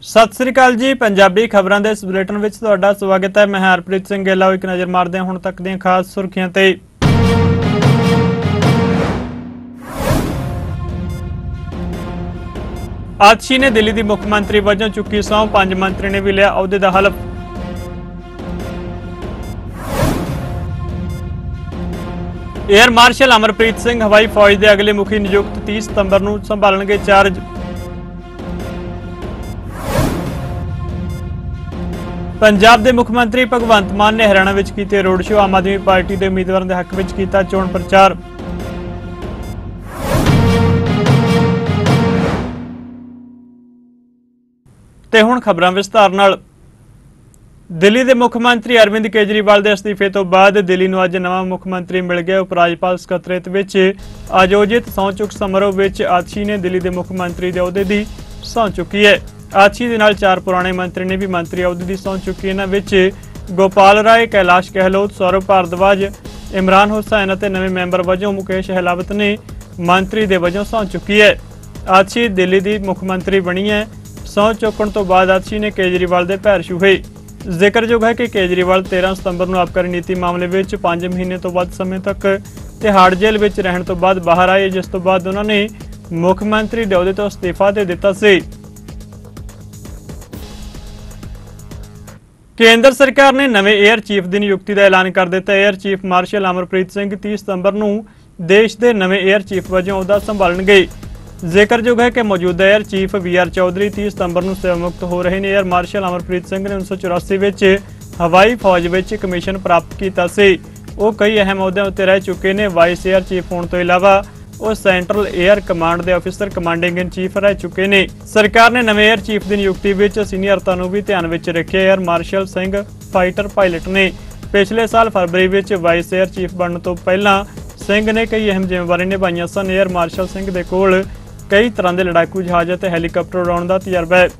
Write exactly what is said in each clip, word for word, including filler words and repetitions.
सत श्री अकाल जी। पंजाबी खबरों के इस बुलेटिन में तुहाडा स्वागत है। मैं हरप्रीत सिंह गेला। एक नज़र मारते हैं हुण तक दी खास सुर्खियां ते। आतिशी ने दिल्ली की मुख्यमंत्री वजों चुकी सौं। पंज मंत्री ने भी लिया अहुदे का हलफ। एयर मार्शल अमरप्रीत सिंह हवाई फौज के अगले मुखी नियुक्त तीस सितंबर को संभालणगे चार्ज। पंजाब के मुख्यमंत्री भगवंत मान ने हरियाणा में किए रोड शो। आम आदमी पार्टी के उम्मीदवारों के हक में किया चोण प्रचार। ते हुण खबरां विस्तार नाल। दिल्ली के मुख्यमंत्री अरविंद केजरीवाल के अस्तीफे तो बाद दिल्ली नूं अज नवां मुख्यमंत्री मिल गया। उपराज्यपाल सकत्रेत विच आयोजित सौं चुक समारोह विच आतिशी ने दिल्ली के मुख्यमंत्री के अहुदे की सौं चुकी है। आतिशी दे नाल चार पुराने मंत्री ने भी मंत्री अहुदे की सौं चुकी। इन्हां विच गोपाल राय, कैलाश गहलोत, सौरभ भारद्वाज, इमरान हुसैन और नवे मैंबर वजों मुकेश अहलावत ने मंत्री दे वजों सौं चुकी है। आतिशी दिल्ली की मुख्यमंत्री बनी है। सौं चुकण तो बाद आतिशी ने केजरीवाल के पैर छूहे। जिक्रयोग है कि केजरीवाल तेरह सितंबर को आबकारी नीति मामले में पांच महीने तो वध समय तक तिहाड़ जेल में रहने तो बाद बाहर आए, जिस तो बाद उन्होंने मुख्यमंत्री के अहुदे तो अस्तीफा दे दिता सी। केंद्र सरकार ने नवे एयर चीफ की नियुक्ति का ऐलान कर दिता। Air chief marshal Amarpreet Singh तीस सितंबर को देश के नवे एयर चीफ वजों अहुदा संभालणगे। जिक्रयोग है कि मौजूदा air chief V R Chaudhary तीस सितंबर को सेवामुक्त हो रहे हैं। एयर मार्शल अमरप्रीत सिंह ने उन्नीस सौ चौरासी में हवाई फौज में कमीशन प्राप्त किया। वो कई अहम अहुदों उत्ते रह चुके हैं। वाइस एयर चीफ होने तो इलावा वो सेंट्रल एयर कमांड के ऑफिसर कमांडिंग इन चीफ रह चुके हैं। सरकार ने नवे एयर चीफ की नियुक्ति में सीनियरता को भी ध्यान में रखे। Air marshal Singh fighter pilot ने पिछले साल फरवरी में वाइस एयर चीफ बनने तो पहला सिंह ने कई अहम जिम्मेवारियां निभाइयां सन। एयर मार्शल सिंह के कोल कई तरह के लड़ाकू जहाज और हैलीकॉप्टर उड़ाने का तजर्बा है।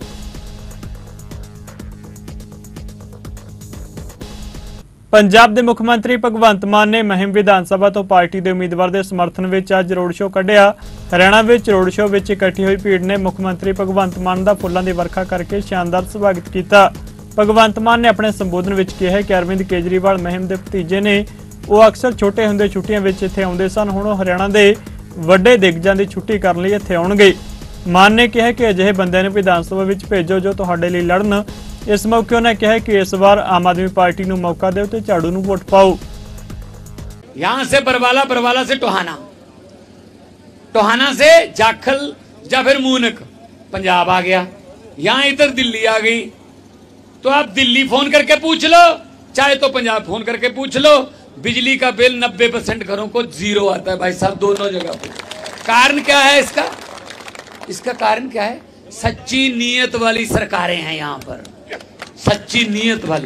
पंजाब के मुख्यमंत्री भगवंत मान ने महिम विधानसभा तो पार्टी के उम्मीदवार के समर्थन में अज रोड शो कढ़िया। हरियाणा में रोड शो में इकट्ठी हुई भीड़ ने मुख्यमंत्री भगवंत मान का फुलों की वर्खा करके शानदार स्वागत किया। भगवंत मान ने अपने संबोधन में कहा कि अरविंद केजरीवाल महिम के भतीजे ने वो अक्सर छोटे होंदे छुट्टियां में इत्थे आउंदे सन। हुण हरियाणा के वड्डे दिग्गजां की छुट्टी करने लई इत्थे आउणगे। मान ने कहा कि अजिहे बंदियां नूं विधानसभा में भेजो जो तुहाडे लई लड़न। इस मौके उन्होंने कहा कि इस बार आम आदमी पार्टी को मौका दो तो झाड़ू नूं वोट पाओ। यहां से बरवाला, बरवाला से टोहाना, टोहाना से जाखल या फिर मूनक पंजाब आ गया। यहां इधर दिल्ली आ गई तो आप दिल्ली फोन करके पूछ लो, चाहे तो पंजाब फोन करके पूछ लो। बिजली का बिल नब्बे परसेंट घरों को जीरो आता है भाई साहब, दोनों जगह पे। कारण क्या है इसका? इसका कारण क्या है? सच्ची नीयत वाली सरकारें हैं यहां पर, सच्ची नीयत वाली।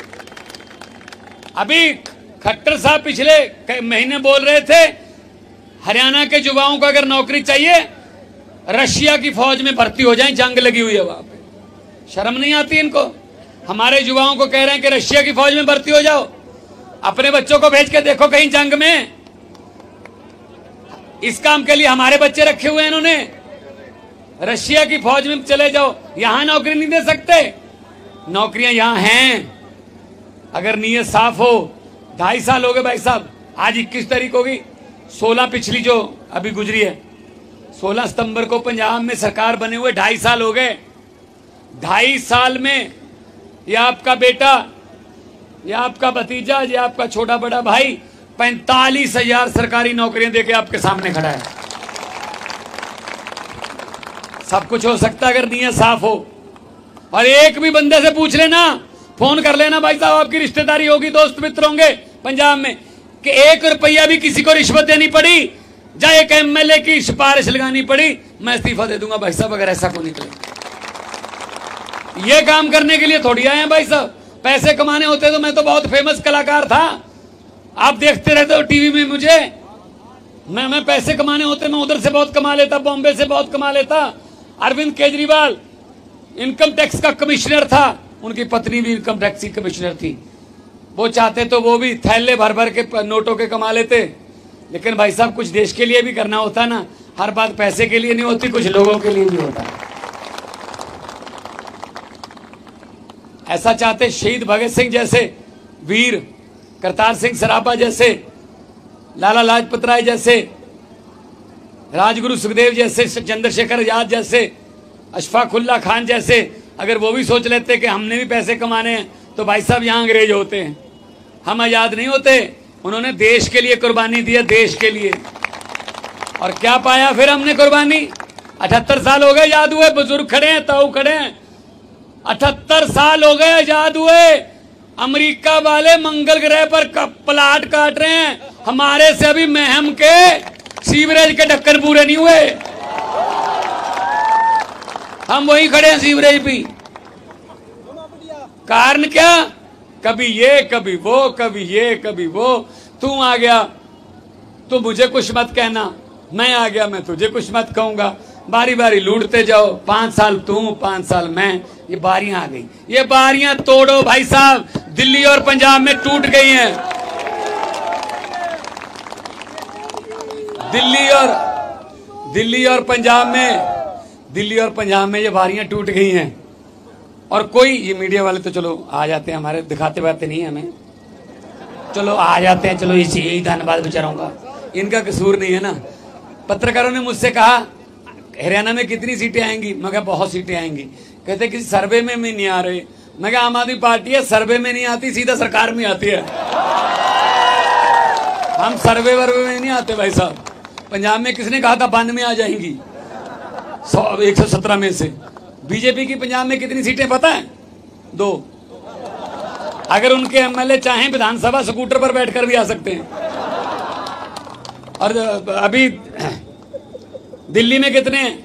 अभी खट्टर साहब पिछले महीने बोल रहे थे हरियाणा के युवाओं को अगर नौकरी चाहिए रशिया की फौज में भर्ती हो जाएं, जंग लगी हुई है वहां पे। शर्म नहीं आती इनको? हमारे युवाओं को कह रहे हैं कि रशिया की फौज में भर्ती हो जाओ। अपने बच्चों को भेज के देखो कहीं जंग में। इस काम के लिए हमारे बच्चे रखे हुए हैं इन्होंने। रशिया की फौज में चले जाओ, यहां नौकरी नहीं दे सकते। नौकरियां यहां हैं अगर नीयत साफ हो। ढाई साल हो गए भाई साहब, आज इक्कीस तारीख होगी, सोलह पिछली जो अभी गुजरी है, सोलह सितंबर को पंजाब में सरकार बने हुए ढाई साल हो गए। ढाई साल में ये आपका बेटा, ये आपका भतीजा, ये आपका छोटा बड़ा भाई पैंतालीस हजार सरकारी नौकरियां देके आपके सामने खड़ा है। सब कुछ हो सकता है अगर नीयत साफ हो। और एक भी बंदे से पूछ लेना, फोन कर लेना भाई साहब, आपकी रिश्तेदारी होगी, दोस्त मित्र होंगे पंजाब में, कि एक रुपया भी किसी को रिश्वत देनी पड़ी या एक एमएलए की सिफारिश लगानी पड़ी, मैं इस्तीफा दे दूंगा भाई साहब अगर ऐसा को निकले। ये काम करने के लिए थोड़ी आए हैं भाई साहब। पैसे कमाने होते तो मैं तो बहुत फेमस कलाकार था, आप देखते रहते हो टीवी में मुझे। मैं मैं पैसे कमाने होते मैं उधर से बहुत कमा लेता, बॉम्बे से बहुत कमा लेता। अरविंद केजरीवाल इनकम टैक्स का कमिश्नर था, उनकी पत्नी भी इनकम टैक्स की कमिश्नर थी। वो चाहते तो वो भी थैले भर भर के नोटों के कमा लेते। लेकिन भाई साहब कुछ देश के लिए भी करना होता ना, हर बात पैसे के लिए नहीं होती, कुछ लोगों के लिए भी होता है। ऐसा चाहते शहीद भगत सिंह जैसे वीर, करतार सिंह सराभा जैसे, लाला लाजपत राय जैसे, राजगुरु सुखदेव जैसे, चंद्रशेखर आजाद जैसे, अशफाक उल्लाह खान जैसे अगर वो भी सोच लेते कि हमने भी पैसे कमाने हैं तो भाई साहब यहाँ अंग्रेज होते हैं, हम आजाद नहीं होते। उन्होंने देश के लिए कुर्बानी दी है, देश के लिए। और क्या पाया फिर हमने कुर्बानी? अठहत्तर साल हो गए आजाद हुए, बुजुर्ग खड़े हैं, ताऊ खड़े हैं, अठहत्तर साल हो गए आजाद हुए। अमेरिका वाले मंगल ग्रह पर प्लाट काट रहे हैं, हमारे से अभी महम के सीवरेज के ढक्कन पूरे नहीं हुए, हम वही खड़े हैं सीवरेज पे। कारण क्या? कभी ये कभी वो, कभी ये कभी वो। तू आ गया तो मुझे कुछ मत कहना, मैं आ गया मैं तुझे कुछ मत कहूंगा, बारी बारी लूटते जाओ, पांच साल तू पांच साल मैं। ये बारियां आ गई, ये बारियां तोड़ो भाई साहब। दिल्ली और पंजाब में टूट गई हैं, दिल्ली और दिल्ली और पंजाब में दिल्ली और पंजाब में ये बारियां टूट गई हैं। और कोई, ये मीडिया वाले तो चलो आ जाते हैं, हमारे दिखाते बाते नहीं है हमें, चलो आ जाते हैं, चलो इसी यही धन्यवाद बेचारों का, इनका कसूर नहीं है ना। पत्रकारों ने मुझसे कहा हरियाणा में कितनी सीटें आएंगी, मैं कहा बहुत सीटें आएंगी। कहते किसी सर्वे में भी नहीं आ रहे। मैं कहा आम आदमी पार्टी है, सर्वे में नहीं आती, सीधा सरकार में आती है, हम सर्वे वर्वे में नहीं आते भाई साहब। पंजाब में किसने कहा था बानवे आ जाएंगी, सौ एक सौ सत्रह में से। बीजेपी की पंजाब में कितनी सीटें पता है? दो। अगर उनके एमएलए चाहें विधानसभा स्कूटर पर बैठकर भी आ सकते हैं। और अभी दिल्ली में कितने हैं?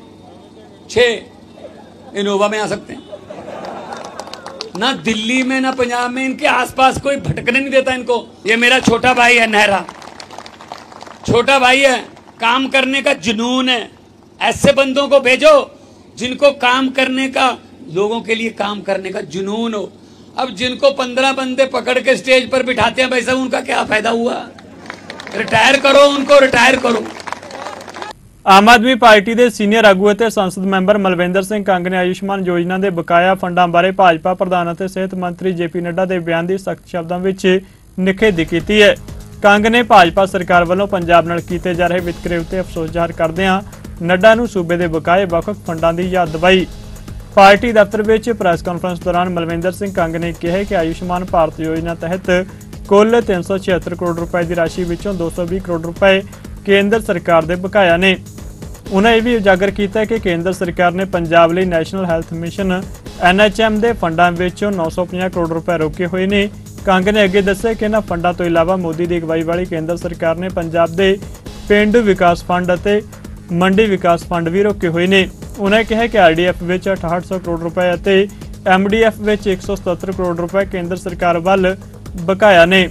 छह। इनोवा में आ सकते हैं। ना दिल्ली में ना पंजाब में इनके आसपास कोई भटकने नहीं देता इनको। ये मेरा छोटा भाई है नेहरा, छोटा भाई है, काम करने का जुनून है। ऐसे बंदों को भेजो जिनको काम करने का, लोगों के लिए काम करने का जुनून हो। अब जिनको पंद्रह बंदे पकड़ के स्टेज पर बिठाते हैं भाई साहब, उनका क्या फायदा हुआ? रिटायर करो उनको, रिटायर करो। आम आदमी पार्टी ਦੇ ਸੀਨੀਅਰ ਆਗੂ ਅਤੇ ਸੰਸਦ ਮੈਂਬਰ ਮਲਵਿੰਦਰ ਸਿੰਘ ਕੰਗ ਨੇ ਆਯੁਸ਼ਮਾਨ ਯੋਜਨਾ ਦੇ ਬਕਾਇਆ ਫੰਡਾਂ ਬਾਰੇ ਭਾਜਪਾ ਪ੍ਰਧਾਨ ਅਤੇ ਸਿਹਤ ਮੰਤਰੀ ਜੇਪੀ ਨੱਡਾ ਦੇ ਬਿਆਨ ਦੀ ਸਖਤ ਸ਼ਬਦਾਂ ਵਿੱਚ ਨਿਖੇਧੀ ਕੀਤੀ ਹੈ। ਕੰਗ ਨੇ ਭਾਜਪਾ ਸਰਕਾਰ ਵੱਲੋਂ ਪੰਜਾਬ ਨਾਲ ਕੀਤੇ ਜਾ ਰਹੇ ਵਿਤਕਰੇ ਉੱਤੇ ਅਫਸੋਸ ਜ਼ਾਹਰ ਕਰਦਿਆਂ ਨੱਡਾ ਨੂੰ ਸੂਬੇ ਦੇ ਬਕਾਏ ਵੱਖ-ਵੱਖ ਫੰਡਾਂ ਦੀ ਯਾਦ ਦਿਵਾਈ। ਪਾਰਟੀ ਦਫ਼ਤਰ ਵਿੱਚ ਪ੍ਰੈਸ ਕਾਨਫਰੰਸ ਦੌਰਾਨ ਮਲਵਿੰਦਰ ਸਿੰਘ ਕੰਗ ਨੇ ਕਿਹਾ ਕਿ ਆਯੁਸ਼ਮਾਨ ਭਾਰਤ ਯੋਜਨਾ ਤਹਿਤ ਕੁੱਲ ਤਿੰਨ ਸੌ ਛਿਹੱਤਰ ਕਰੋੜ ਰੁਪਏ ਦੀ ਰਾਸ਼ੀ ਵਿੱਚੋਂ ਦੋ ਸੌ ਵੀਹ ਕਰੋੜ ਰੁਪਏ ਕੇਂਦਰ ਸਰਕਾਰ ਦੇ ਬਕਾਇਆ ਨੇ। उन्हें यह भी उजागर किया कि केंद्र सरकार ने पंजाब लिए national health mission N H M के फंडों में नौ सौ पचास करोड़ रुपए रोके हुए ने। कंग ने अगे दस्सिया कि इन्होंने फंडों तो इलावा मोदी की अगवाई वाली केंद्र सरकार ने पंजाब के पेंडू विकास फंड और मंडी विकास फंड भी रोके हुए ने। उन्हें कहा कि आर डी एफ में अठाहठ सौ करोड़ रुपए और एम डी एफ में एक सौ सतहत्तर करोड़ रुपए केंद्र सरकार वाल बकाया ने।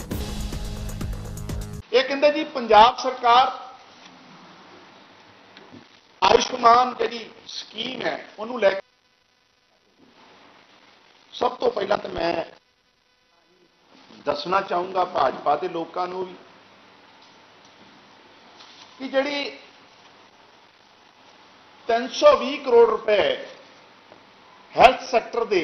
ये कहते जी पंजाब सरकार आयुष्मान जी स्कीम है उन्होंने लैके सब तो पहला तो मैं दसना चाहूँगा भाजपा के लोगों को भी कि जी तीन सौ भी करोड़ रुपए हैल्थ सैक्टर के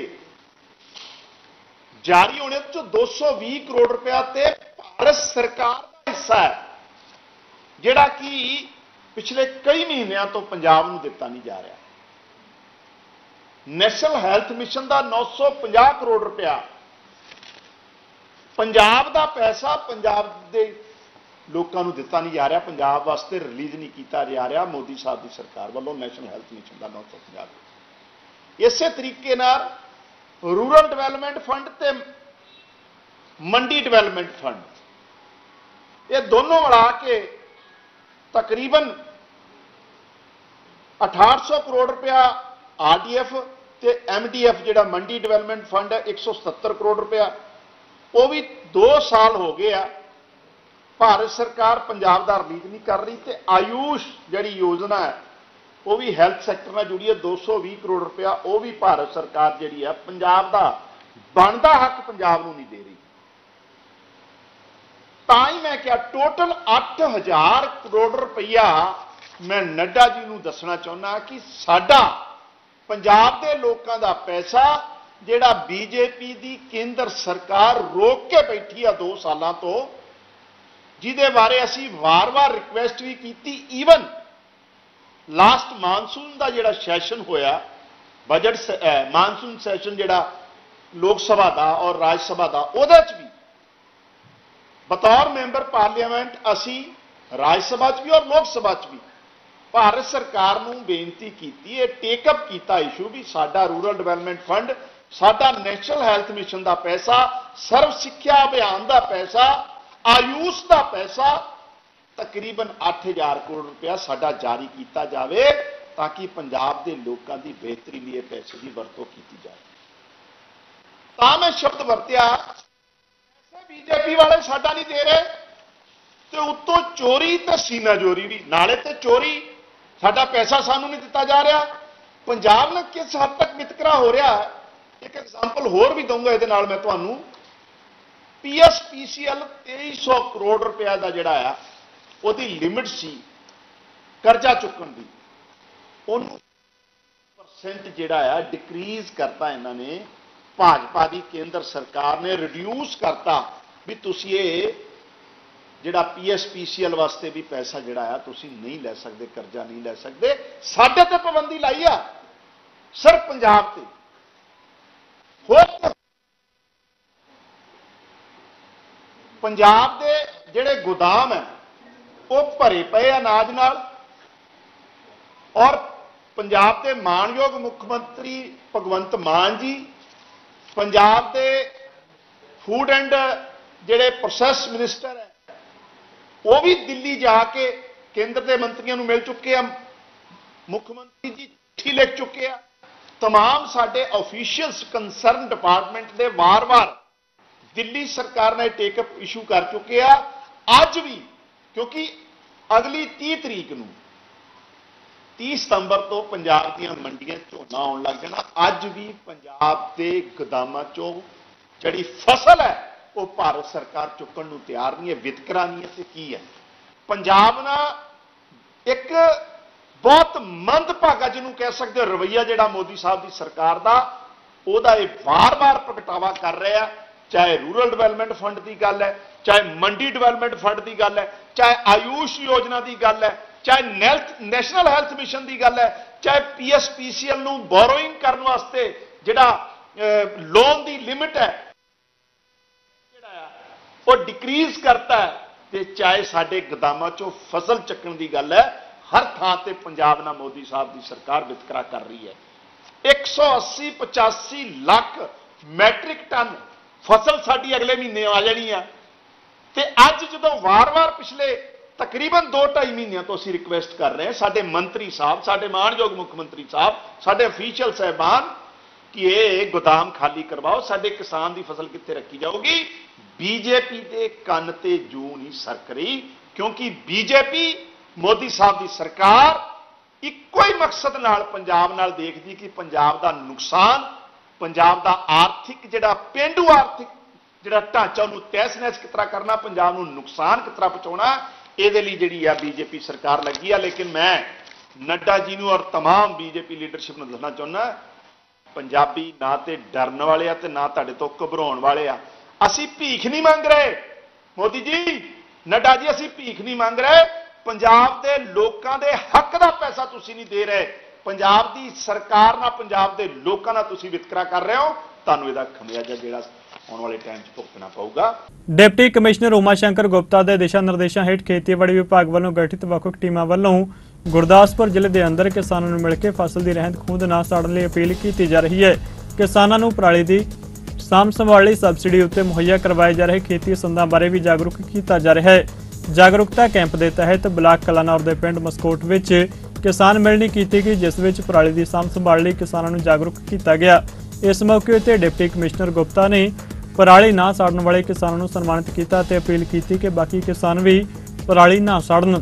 जारी होने तो दो सौ भी करोड़ रुपया तो भारत सरकार का हिस्सा है जिहड़ा कि पिछले कई महीनों तो पंजाब नूं दिता नहीं जा रहा। नेशनल हैल्थ मिशन का नौ सौ पचास करोड़ रुपया पंजाब का पैसा पंजाब के लोगों को दिता नहीं जा रहा, पंजाब वास्ते रिलीज नहीं किया जा रहा मोदी साहब की सरकार वालों नेशनल हैल्थ मिशन का नौ सौ पचास। इस तरीके नाल रूरल डिवेलपमेंट फंड ते मंडी डिवेलपमेंट फंड ये दोनों मिला के तकरीबन अठाहठ सौ करोड़ रुपया आर डी एफ ते एम डी एफ जिहड़ा मंडी डिवेलपमेंट फंड है एक सौ सतहत्तर करोड़ रुपया वो भी दो साल हो गए आ भारत सरकार पंजाब का रिलीज नहीं कर रही। तो आयुष जिहड़ी योजना है वो भी हैल्थ सैक्टर नाल जुड़ी है दो सौ भी करोड़ रुपया वो भी भारत सरकार जिहड़ी है पंजाब का बनदा हक पंजाब नूं नहीं दे रही। ताई मैं क्या टोटल अठ हज़ार करोड़ रुपया मैं नड्डा जी नूं दसना चाहुंदा कि साडा पंजाब के लोगों का पैसा ਜਿਹੜਾ ਬੀਜੇਪੀ ਦੀ ਕੇਂਦਰ ਸਰਕਾਰ ਰੋਕ ਕੇ ਬੈਠੀ ਆ ਦੋ ਸਾਲਾਂ ਤੋਂ, ਜਿਹਦੇ ਬਾਰੇ ਅਸੀਂ ਵਾਰ-ਵਾਰ ਰਿਕੁਐਸਟ ਵੀ ਕੀਤੀ। ਈਵਨ ਲਾਸਟ ਮਾਨਸੂਨ ਦਾ ਜਿਹੜਾ ਸੈਸ਼ਨ ਹੋਇਆ, ਬਜਟ ਮਾਨਸੂਨ ਸੈਸ਼ਨ ਜਿਹੜਾ ਲੋਕ ਸਭਾ ਦਾ ਔਰ ਰਾਜ ਸਭਾ ਦਾ, ਉਹਦੇ 'ਚ ਵੀ ਬਤੌਰ ਮੈਂਬਰ ਪਾਰਲੀਮੈਂਟ ਅਸੀਂ ਰਾਜ ਸਭਾ 'ਚ ਵੀ ਔਰ ਲੋਕ ਸਭਾ 'ਚ ਵੀ ਭਾਰਤ ਸਰਕਾਰ ਨੂੰ ਬੇਨਤੀ ਕੀਤੀ, ਇਹ ਟੇਕਅਪ ਕੀਤਾ ਇਸ਼ੂ ਵੀ ਸਾਡਾ ਰੂਰਲ ਡਿਵੈਲਪਮੈਂਟ ਫੰਡ, ਸਾਡਾ ਨੈਸ਼ਨਲ ਹੈਲਥ ਮਿਸ਼ਨ ਦਾ ਪੈਸਾ, ਸਰਵ ਸਿੱਖਿਆ ਅਭਿਆਨ ਦਾ ਪੈਸਾ, ਆਯੂਸ਼ ਦਾ ਪੈਸਾ ਤਕਰੀਬਨ ਅੱਠ ਹਜ਼ਾਰ ਕਰੋੜ ਰੁਪਇਆ ਸਾਡਾ ਜਾਰੀ ਕੀਤਾ ਜਾਵੇ ਤਾਂ ਕਿ ਪੰਜਾਬ ਦੇ ਲੋਕਾਂ ਦੀ ਬਿਹਤਰੀ ਲਈ ਇਹ ਪੈਸੇ ਦੀ ਵਰਤੋਂ ਕੀਤੀ ਜਾਵੇ। ਤਾਂ ਮੈਂ ਸ਼ਬਦ ਵਰਤਿਆ, ਬੀਜੇਪੀ ਵਾਲੇ ਸਾਡਾ ਨਹੀਂ ਦੇ ਰਹੇ ਤੇ ਉੱਤੋਂ ਚੋਰੀ ਤੇ ਸੀਨਾ ਚੋਰੀ ਵੀ, ਨਾਲੇ ਤੇ ਚੋਰੀ, ਸਾਡਾ ਪੈਸਾ ਸਾਨੂੰ ਨਹੀਂ ਦਿੱਤਾ ਜਾ ਰਿਹਾ। ਪੰਜਾਬ ਨਾਲ ਕਿਸ ਹੱਦ ਤੱਕ ਵਿਤਕਰਾ ਹੋ ਰਿਹਾ ਹੈ, ਇੱਕ ਐਗਜ਼ਾਮਪਲ ਹੋਰ ਵੀ ਦਊਂਗਾ ਇਹਦੇ ਨਾਲ ਮੈਂ ਤੁਹਾਨੂੰ। ਪੀ ਐਸ ਪੀ ਸੀ ਐਲ ਤੇਈ ਸੌ ਕਰੋੜ ਰੁਪਇਆ ਦਾ ਜਿਹੜਾ ਆ ਉਹਦੀ ਲਿਮਿਟ ਸੀ ਕਰਜ਼ਾ ਚੁੱਕਣ ਦੀ, ਉਹਨੂੰ ਪਰਸੈਂਟ ਜਿਹੜਾ ਆ ਡਿਕਰੀਜ਼ ਕਰਤਾ ਇਹਨਾਂ ਨੇ, ਭਾਜਪਾ ਦੀ ਕੇਂਦਰ ਸਰਕਾਰ ਨੇ ਰਿਡਿਊਸ ਕਰਤਾ ਵੀ ਤੁਸੀਂ ਇਹ ਜਿਹੜਾ ਪੀ ਐਸ ਪੀ ਸੀ ਐਲ ਵਾਸਤੇ ਵੀ ਪੈਸਾ ਜਿਹੜਾ ਆ ਤੁਸੀਂ ਨਹੀਂ ਲੈ ਸਕਦੇ, ਕਰਜ਼ਾ ਨਹੀਂ ਲੈ ਸਕਦੇ। ਸਾਡੇ ਤੇ ਪਾਬੰਦੀ ਲਾਈ ਆ ਸਿਰਫ ਪੰਜਾਬ ਤੇ, ਹੋਰ ਪੰਜਾਬ ਦੇ ਜਿਹੜੇ ਗੋਦਾਮ ਹੈ ਉਹ ਭਰੇ ਪਏ ਅਨਾਜ ਨਾਲ। ਔਰ ਪੰਜਾਬ ਦੇ ਮਾਣਯੋਗ ਮੁੱਖ ਮੰਤਰੀ ਭਗਵੰਤ ਮਾਨ ਜੀ, ਪੰਜਾਬ ਦੇ ਫੂਡ ਐਂਡ ਜਿਹੜੇ ਪ੍ਰੋਸੈਸ ਮਿਨਿਸਟਰ ਹੈ ਉਹ ਵੀ ਦਿੱਲੀ ਜਾ ਕੇ ਕੇਂਦਰ ਦੇ ਮੰਤਰੀਆਂ ਨੂੰ ਮਿਲ ਚੁੱਕੇ ਆ, ਮੁੱਖ ਮੰਤਰੀ ਜੀ ਚਿੱਠੀ ਲਿਖ ਚੁੱਕੇ ਆ। तमाम साडे ऑफिशियल्स कंसर्न डिपार्टमेंट ਦੇ ਵਾਰ-ਵਾਰ ਦਿੱਲੀ ਸਰਕਾਰ ਨੇ ਟੇਕਅਪ ਇਸ਼ੂ ਕਰ ਚੁੱਕੇ ਆ। ਅੱਜ ਵੀ ਕਿਉਂਕਿ ਅਗਲੀ तीस ਤਰੀਕ ਨੂੰ तीस ਸਤੰਬਰ ਤੋਂ ਪੰਜਾਬ ਦੀਆਂ ਮੰਡੀਆਂ ਝੋਨਾ ਆਉਣ ਲੱਗ ਜਾਣਾ। ਅੱਜ ਵੀ ਪੰਜਾਬ ਦੇ ਗੋਦਾਮਾਂ ਚੋਂ ਜਿਹੜੀ ਫਸਲ ਹੈ ਉਹ ਭਾਰਤ ਸਰਕਾਰ ਚੁੱਕਣ ਨੂੰ ਤਿਆਰ ਨਹੀਂ ਹੈ। ਵਿਤਕਰਾ ਨਹੀਂ ਹੈ ਤੇ ਕੀ ਹੈ। ਪੰਜਾਬ ਨਾਲ ਇੱਕ बहुत मंदभागा जिन्हों कह सकते हो रवैया जिहड़ा मोदी साहब की सरकार का ਉਹਦਾ ਇਹ बार-बार प्रगटावा कर रहा है। चाहे रूरल डिवेलपमेंट फंड की गल है, चाहे मंडी डिवेलपमेंट फंड की गल है, चाहे आयुष योजना की गल है, चाहे नैशनल हैल्थ मिशन की गल है, चाहे P S P C L नूं बोरोइंग करने वास्ते जिहड़ा लोन की लिमिट है जिहड़ा वो डिक्रीज करता है, ते चाहे साडे गोदामां चों फसल चक्कण की गल है। हर थां ते पंजाब नाल मोदी साहब की सरकार वितकरा कर रही है। एक सौ अस्सी पचासी लाख मैट्रिक टन फसल साडी अगले महीने आ जानी है। ते अज जदों वार-वार पिछले तकरीबन दो ढाई महीनों तो असीं रिक्वेस्ट कर रहे हैं साडे मंत्री साहब, साडे माणयोग मुख मंत्री साहब, साडे अफीशियल साहबान कि ये गोदाम खाली करवाओ, साडे किसान की फसल कित्थे रखी जाऊगी। बीजेपी के कन ते जू नहीं सरक रही क्योंकि बीजेपी मोदी साहब की सरकार इक्को ही मकसद नाल पंजाब नाल देखदी कि पंजाब का नुकसान, पंजाब का आर्थिक जिहड़ा पेंडू आर्थिक जिहड़ा ढांचा उहनूं तहस नहस किस तरह करना, पंजाब नूं नुकसान किस तरह पहुंचाउणा, इहदे लई जिहड़ी आ बीजेपी सरकार लगी है। लेकिन मैं नड्डा जी नूं और तमाम बीजेपी लीडरशिप नूं दसना चाहुंदा, पंजाबी ना ते डरन वाले आ ते ना तुहाडे तों घबराउण वाले आ। असीं भीख नहीं मंग रहे मोदी जी, नड्डा जी, असीं भीख नहीं मंग रहे। पंजाब के लोगों के हक का पैसा तुसी नहीं दे रहे, पंजाब की सरकार ना पंजाब के लोगों ना तुसी वितकरा कर रहे हो। तुहानूं इहदा खमियाजा जिहड़ा आने वाले टाइम च भुगतना पऊगा। डिप्टी कमिश्नर उमा शंकर गुप्ता के दिशा निर्देशों हेठ खेतीबाड़ी विभाग वालों गठित ਵੱਖ-ਵੱਖ टीमां वालों गुरदासपुर जिले के अंदर किसानों ਨੂੰ ਮਿਲ ਕੇ फसल की ਰਹਿੰਦ ਖੂੰਹਦ ना ਸਾੜਨ ਲਈ अपील की जा रही है। किसानों ਨੂੰ पराली की ਸਾਂਭ ਸੰਭਾਲ ਲਈ सबसिडी उत्ते मुहैया करवाए जा रहे खेती संदां बारे भी जागरूक किया जा रहा है। जागरूकता कैंप के तहत ब्लाक कलानौर के पिंड मसकोट विच किसान मिलनी की गई, जिस विच पराली की साਂਭ संभाल ਲਈ किसानों ਨੂੰ जागरूक किया गया। इस मौके उत्ते डिप्टी कमिश्नर गुप्ता ने पराली ना साड़न वाले किसानों ਨੂੰ सन्मानित किया ते अपील की कि बाकी किसान भी पराली ना साड़न।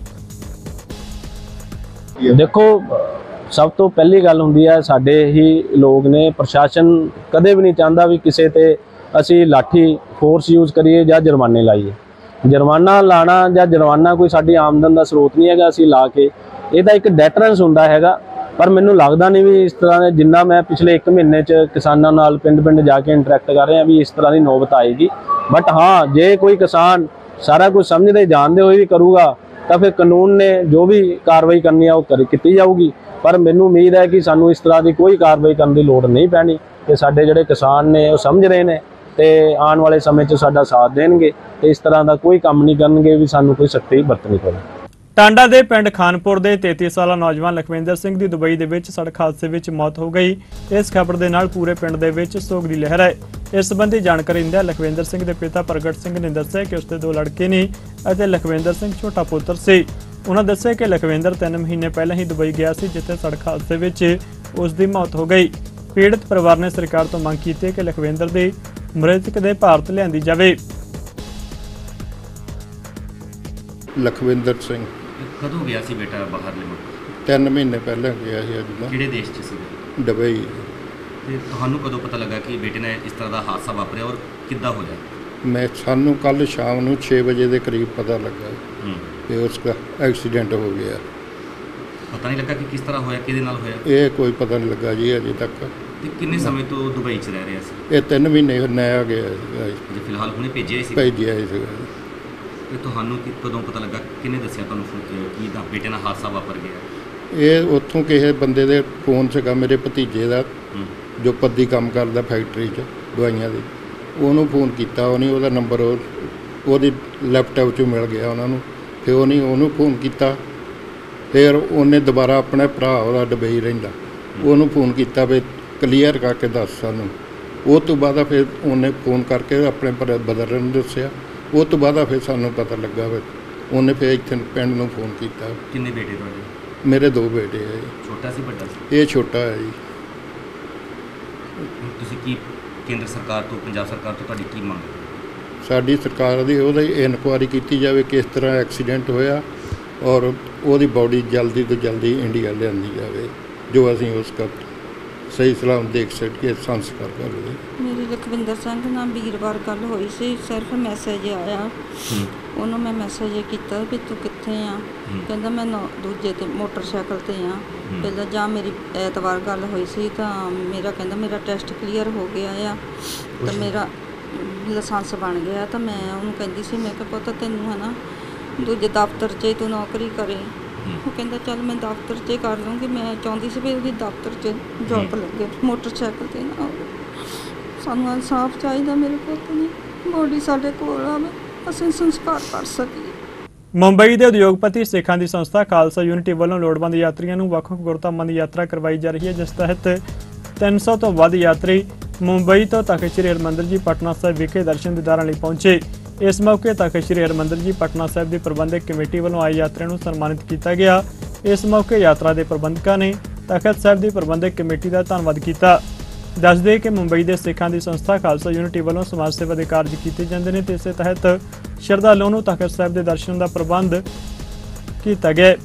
देखो, सब तो पहली गल हुंदी है साडे ही लोग ने, प्रशासन कदे भी नहीं चाहता भी किसी ते असी लाठी फोर्स यूज करिए या जुर्माने लाइए। जुर्माना लाना या जुर्माना कोई साडी आमदन का स्रोत नहीं है। असी ला के ਇਹਦਾ ਇੱਕ ਡੈਟਰੈਂਸ ਹੁੰਦਾ ਹੈਗਾ ਪਰ ਮੈਨੂੰ ਲੱਗਦਾ ਨਹੀਂ ਵੀ ਇਸ ਤਰ੍ਹਾਂ ਦੇ, ਜਿੰਨਾ ਮੈਂ ਪਿਛਲੇ ਇੱਕ ਮਹੀਨੇ 'ਚ ਕਿਸਾਨਾਂ ਨਾਲ ਪਿੰਡ ਪਿੰਡ ਜਾ ਕੇ ਇੰਟਰੈਕਟ ਕਰ ਰਿਹਾ ਵੀ ਇਸ ਤਰ੍ਹਾਂ ਦੀ ਨੌਬਤ ਆਏਗੀ। ਬਟ ਹਾਂ, ਜੇ ਕੋਈ ਕਿਸਾਨ ਸਾਰਾ ਕੁਝ ਸਮਝਦੇ ਜਾਣਦੇ ਹੋਏ ਵੀ ਕਰੂਗਾ ਤਾਂ ਫਿਰ ਕਾਨੂੰਨ ਨੇ ਜੋ ਵੀ ਕਾਰਵਾਈ ਕਰਨੀ ਆ ਉਹ ਕਰ ਕੀਤੀ ਜਾਊਗੀ। ਪਰ ਮੈਨੂੰ ਉਮੀਦ ਹੈ ਕਿ ਸਾਨੂੰ ਇਸ ਤਰ੍ਹਾਂ ਦੀ ਕੋਈ ਕਾਰਵਾਈ ਕਰਨ ਦੀ ਲੋੜ ਨਹੀਂ ਪੈਣੀ, ਕਿ ਸਾਡੇ ਜਿਹੜੇ ਕਿਸਾਨ ਨੇ ਉਹ ਸਮਝ ਰਹੇ ਨੇ ਤੇ ਆਉਣ ਵਾਲੇ ਸਮੇਂ 'ਚ ਸਾਡਾ ਸਾਥ ਦੇਣਗੇ ਤੇ ਇਸ ਤਰ੍ਹਾਂ ਦਾ ਕੋਈ ਕੰਮ ਨਹੀਂ ਕਰਨਗੇ ਵੀ ਸਾਨੂੰ ਕੋਈ ਸਖਤੀ ਵਰਤਣੀ ਪਵੇ। ਟਾਂਡਾ ਦੇ ਪਿੰਡ ਖਾਨਪੁਰ ਦੇ ਤੇਤੀ ਸਾਲਾ ਨੌਜਵਾਨ ਲਖਵਿੰਦਰ ਸਿੰਘ ਦੀ ਦੁਬਈ ਦੇ ਵਿੱਚ ਸੜਕ ਹਾਦਸੇ ਵਿੱਚ ਮੌਤ ਹੋ ਗਈ। ਇਸ ਖਬਰ ਦੇ ਨਾਲ ਪੂਰੇ ਪਿੰਡ ਦੇ ਵਿੱਚ ਸੋਗ ਦੀ ਲਹਿਰ ਹੈ। ਇਸ ਸੰਬੰਧੀ ਜਾਣਕਾਰੀ ਦਿੰਦਿਆਂ ਲਖਵਿੰਦਰ ਸਿੰਘ ਦੇ ਪਿਤਾ ਪ੍ਰਗਟ ਸਿੰਘ ਨੇ ਦੱਸਿਆ ਕਿ ਉਸਦੇ ਦੋ ਲੜਕੇ ਨੇ ਅਤੇ ਲਖਵਿੰਦਰ ਸਿੰਘ ਛੋਟਾ ਪੁੱਤਰ ਸੀ। ਉਹਨਾਂ ਦੱਸਿਆ ਕਿ ਲਖਵਿੰਦਰ ਤਿੰਨ ਮਹੀਨੇ ਪਹਿਲਾਂ ਹੀ ਦੁਬਈ ਗਿਆ ਸੀ, ਜਿੱਥੇ ਸੜਕ ਹਾਦਸੇ ਵਿੱਚ ਉਸ ਦੀ ਮੌਤ ਹੋ ਗਈ। ਪੀੜਤ ਪਰਿਵਾਰ ਨੇ ਸਰਕਾਰ ਤੋਂ ਮੰਗ ਕੀਤੀ ਹੈ ਕਿ ਲਖਵਿੰਦਰ ਦੇ ਮ੍ਰਿਤਕ ਦੇ ਭਾਰਤ ਲਿਆਂਦੀ ਜਾਵੇ। ਲਖਵਿੰਦਰ ਸਿੰਘ ਕਦੋਂ ਗਿਆ ਸੀ ਬੇਟਾ ਬਾਹਰਲੇ ਮੁਲਕ? ਤਿੰਨ ਮਹੀਨੇ ਪਹਿਲਾਂ ਗਿਆ ਸੀ ਅੱਜ ਦਾ। ਕਿਹੜੇ ਦੇਸ਼ 'ਚ ਸੀ? ਦੁਬਈ। ਤੇ ਤੁਹਾਨੂੰ ਕਦੋਂ ਪਤਾ ਲੱਗਾ ਕਿ ਬੇਟੇ ਨਾਲ ਇਸ ਤਰ੍ਹਾਂ ਦਾ ਹਾਦਸਾ ਵਾਪਰਿਆ ਔਰ ਕਿੱਦਾਂ ਹੋਇਆ? ਮੈਂ ਸਾਨੂੰ ਕੱਲ ਸ਼ਾਮ ਨੂੰ ਛੇ ਵਜੇ ਦੇ ਕਰੀਬ ਪਤਾ ਲੱਗਾ ਹੂੰ ਕਿ ਉਸ ਦਾ ਐਕਸੀਡੈਂਟ ਹੋ ਗਿਆ। ਪਤਾ ਨਹੀਂ ਲੱਗਾ ਕਿ ਕਿਸ ਤਰ੍ਹਾਂ ਹੋਇਆ, ਕਿਹਦੇ ਨਾਲ ਹੋਇਆ? ਇਹ ਕੋਈ ਪਤਾ ਨਹੀਂ ਲੱਗਾ ਜੀ ਅਜੇ ਤੱਕ। ਤੇ ਕਿੰਨੇ ਸਮੇਂ ਤੋਂ ਦੁਬਈ 'ਚ ਰਹਿ ਰਿਹਾ ਸੀ? ਇਹ ਤਿੰਨ ਮਹੀਨੇ ਨਇਆ ਗਿਆ ਸੀਗਾ ਜੀ, ਜੇ ਫਿਲਹਾਲ ਹੁਣੇ ਭੇਜਿਆ ਸੀ? ਭੇਜਿਆ ਹੀ ਸੀਗਾ। ਤੇ ਤੁਹਾਨੂੰ ਕਿ ਕਦੋਂ ਪਤਾ ਲੱਗਾ, ਕਿਹਨੇ ਦੱਸਿਆ ਤੁਹਾਨੂੰ ਫੋ- ਕਿ ਦਾ ਬੇਟੇ ਨਾਲ ਹਾਦਸਾ ਵਾਪਰ ਗਿਆ? ਇਹ ਉੱਥੋਂ ਕਿਸੇ ਬੰਦੇ ਦੇ ਫੋਨ ਸੀਗਾ, ਮੇਰੇ ਭਤੀਜੇ ਦਾ, ਹੂੰ ਜੋ ਪੱਦੀ ਕੰਮ ਕਰਦਾ ਫੈਕਟਰੀ 'ਚ ਦਵਾਈਆਂ ਦੀ। ਉਹਨੂੰ ਫੋਨ ਕੀਤਾ, ਉਹਨੇ ਉਹਦਾ ਨੰਬਰ ਉਹ ਉਹਦੀ ਲੈਪਟਾਪ 'ਚੋਂ ਮਿਲ ਗਿਆ ਉਹਨਾਂ ਨੂੰ। ਫਿਰ ਉਹਨੇ ਉਹਨੂੰ ਫੋਨ ਕੀਤਾ। ਫਿਰ ਉਹਨੇ ਦੁਬਾਰਾ ਆਪਣੇ ਭਰਾ, ਉਹਦਾ ਦੁਬਈ ਰਹਿੰਦਾ, ਉਹਨੂੰ ਫੋਨ ਕੀਤਾ ਵੀ ਕਲੀਅਰ ਕਰਕੇ ਦੱਸ ਸਾਨੂੰ। ਉਹ ਤੋਂ ਬਾਅਦ ਫਿਰ ਉਹਨੇ ਫੋਨ ਕਰਕੇ ਆਪਣੇ ਬ੍ਰਦਰ ਨੂੰ ਦੱਸਿਆ। ਉਹ ਤੋਂ ਬਾਅਦ ਫਿਰ ਸਾਨੂੰ ਪਤਾ ਲੱਗਾ ਵੀ ਉਹਨੇ ਫਿਰ ਇੱਥੇ ਪਿੰਡ ਨੂੰ ਫੋਨ ਕੀਤਾ। ਕਿੰਨੇ ਬੇਟੇ ਤੁਹਾਡੇ? ਮੇਰੇ ਦੋ ਬੇਟੇ ਹੈ ਜੀ। ਛੋਟਾ ਸੀ ਵੱਡਾ ਸੀ? ਇਹ ਛੋਟਾ ਹੈ ਜੀ। ਤੁਸੀਂ ਕੀ ਕੇਂਦਰ ਸਰਕਾਰ ਤੋਂ, ਪੰਜਾਬ ਸਰਕਾਰ ਤੋਂ ਤੁਹਾਡੀ ਕੀ ਮੰਗ? ਸਾਡੀ ਸਰਕਾਰ ਦੀ ਉਹਦੀ ਇਨਕੁਆਇਰੀ ਕੀਤੀ ਜਾਵੇ ਕਿਸ ਤਰ੍ਹਾਂ ਐਕਸੀਡੈਂਟ ਹੋਇਆ, ਔਰ ਉਹਦੀ ਬਾਡੀ ਜਲਦੀ ਤੋਂ ਜਲਦੀ ਇੰਡੀਆ ਲਿਆਂਦੀ ਜਾਵੇ, ਜੋ ਅਸੀਂ ਉਸ ਦਾ ਸਹੀ ਸਲਾਮ ਦੇਖ ਸਕੀਏ, ਸੰਸਕਾਰ ਕਰ ਲਈਏ। ਮੇਰੀ ਲਖਵਿੰਦਰ ਸਿੰਘ ਨਾਲ ਵੀਰਵਾਰ ਗੱਲ ਹੋਈ ਸੀ, ਸਿਰਫ ਮੈਸੇਜ ਆਇਆ। ਉਹਨੂੰ ਮੈਂ ਮੈਸੇਜ ਕੀਤਾ ਵੀ ਤੂੰ ਕਿੱਥੇ ਆ? ਕਹਿੰਦਾ ਮੈਂ ਨੌ ਦੂਜੇ ਤੇ ਮੋਟਰਸਾਈਕਲ ਤੇ ਆ। ਪਹਿਲਾਂ ਜਾਂ ਮੇਰੀ ਐਤਵਾਰ ਗੱਲ ਹੋਈ ਸੀ ਤਾਂ ਮੇਰਾ ਕਹਿੰਦਾ ਮੇਰਾ ਟੈਸਟ ਕਲੀਅਰ ਹੋ ਗਿਆ ਆ ਤਾਂ ਮੇਰਾ ਲਾਇਸੈਂਸ ਬਣ ਗਿਆ। ਤਾਂ ਮੈਂ ਉਹਨੂੰ ਕਹਿੰਦੀ ਸੀ, ਮੈਂ ਕਿਹਾ ਪੁੱਤ ਤੈਨੂੰ ਹੈ ਨਾ ਦੂਜੇ ਦਫ਼ਤਰ 'ਚ ਤੂੰ ਨੌਕਰੀ ਕਰੇ। ਉਹ ਕਹਿੰਦਾ ਚੱਲ ਮੈਂ ਦਫ਼ਤਰ 'ਚ ਕਰ ਲੂੰਗੀ। ਮੈਂ ਚਾਹੁੰਦੀ ਸੀ ਵੀ ਉਹਦੀ ਦਫ਼ਤਰ 'ਚ ਜੌਬ ਲੱਗੇ, ਮੋਟਰਸਾਈਕਲ 'ਤੇ ਨਾ ਹੋਵੇ। ਸਾਨੂੰ ਇਨਸਾਫ ਚਾਹੀਦਾ, ਮੇਰੇ ਪੁੱਤ ਦੀ ਬੋਡੀ ਸਾਡੇ ਕੋਲ ਆਵੇ, ਅਸੀਂ ਸੰਸਕਾਰ ਕਰ ਸਕੀਏ। ਮੁੰਬਈ ਦੇ ਉਦਯੋਗਪਤੀ ਸਿੱਖਾਂ ਦੀ ਸੰਸਥਾ ਖਾਲਸਾ ਯੂਨਿਟੀ ਵੱਲੋਂ ਲੋੜਵੰਦ ਯਾਤਰੀਆਂ ਨੂੰ ਵੱਖ-ਵੱਖ ਗੁਰਧਾਮਾਂ ਦੀ ਯਾਤਰਾ ਕਰਵਾਈ ਜਾ ਰਹੀ ਹੈ, ਜਿਸ ਤਹਿਤ ਤਿੰਨ ਸੌ ਤੋਂ ਵੱਧ ਯਾਤਰੀ ਮੁੰਬਈ ਤੋਂ ਤਖ਼ਤ ਸ੍ਰੀ ਹਰਿਮੰਦਰ ਜੀ ਪਟਨਾ ਸਾਹਿਬ ਵਿਖੇ ਦਰਸ਼ਨ ਦੀਦਾਰਾਂ ਲਈ ਪਹੁੰਚੇ। ਇਸ ਮੌਕੇ ਤਖ਼ਤ ਸ੍ਰੀ ਹਰਿਮੰਦਰ ਜੀ ਪਟਨਾ ਸਾਹਿਬ ਦੀ ਪ੍ਰਬੰਧਕ ਕਮੇਟੀ ਵੱਲੋਂ ਆਏ ਯਾਤਰੀਆਂ ਨੂੰ ਸਨਮਾਨਿਤ ਕੀਤਾ ਗਿਆ। ਇਸ ਮੌਕੇ ਯਾਤਰਾ ਦੇ ਪ੍ਰਬੰਧਕਾਂ ਨੇ ਤਖ਼ਤ ਸਾਹਿਬ ਦੀ ਪ੍ਰਬੰਧਕ ਕਮੇਟੀ ਦਾ ਧੰਨਵਾਦ ਕੀਤਾ। ਦੱਸਦੇ ਕਿ ਮੁੰਬਈ ਦੇ ਸਿੱਖਾਂ ਦੀ ਸੰਸਥਾ ਖਾਲਸਾ ਯੂਨਿਟੀ ਵੱਲੋਂ ਸਮਾਜ ਸੇਵਾ ਦੇ ਕਾਰਜ ਕੀਤੇ ਜਾਂਦੇ ਨੇ ਤੇ ਇਸੇ ਤਹਿਤ ਸ਼ਰਧਾਲੂਆਂ ਨੂੰ ਤਖ਼ਤ ਸਾਹਿਬ ਦੇ ਦਰਸ਼ਨ ਦਾ ਪ੍ਰਬੰਧ ਕੀਤਾ ਗਿਆ।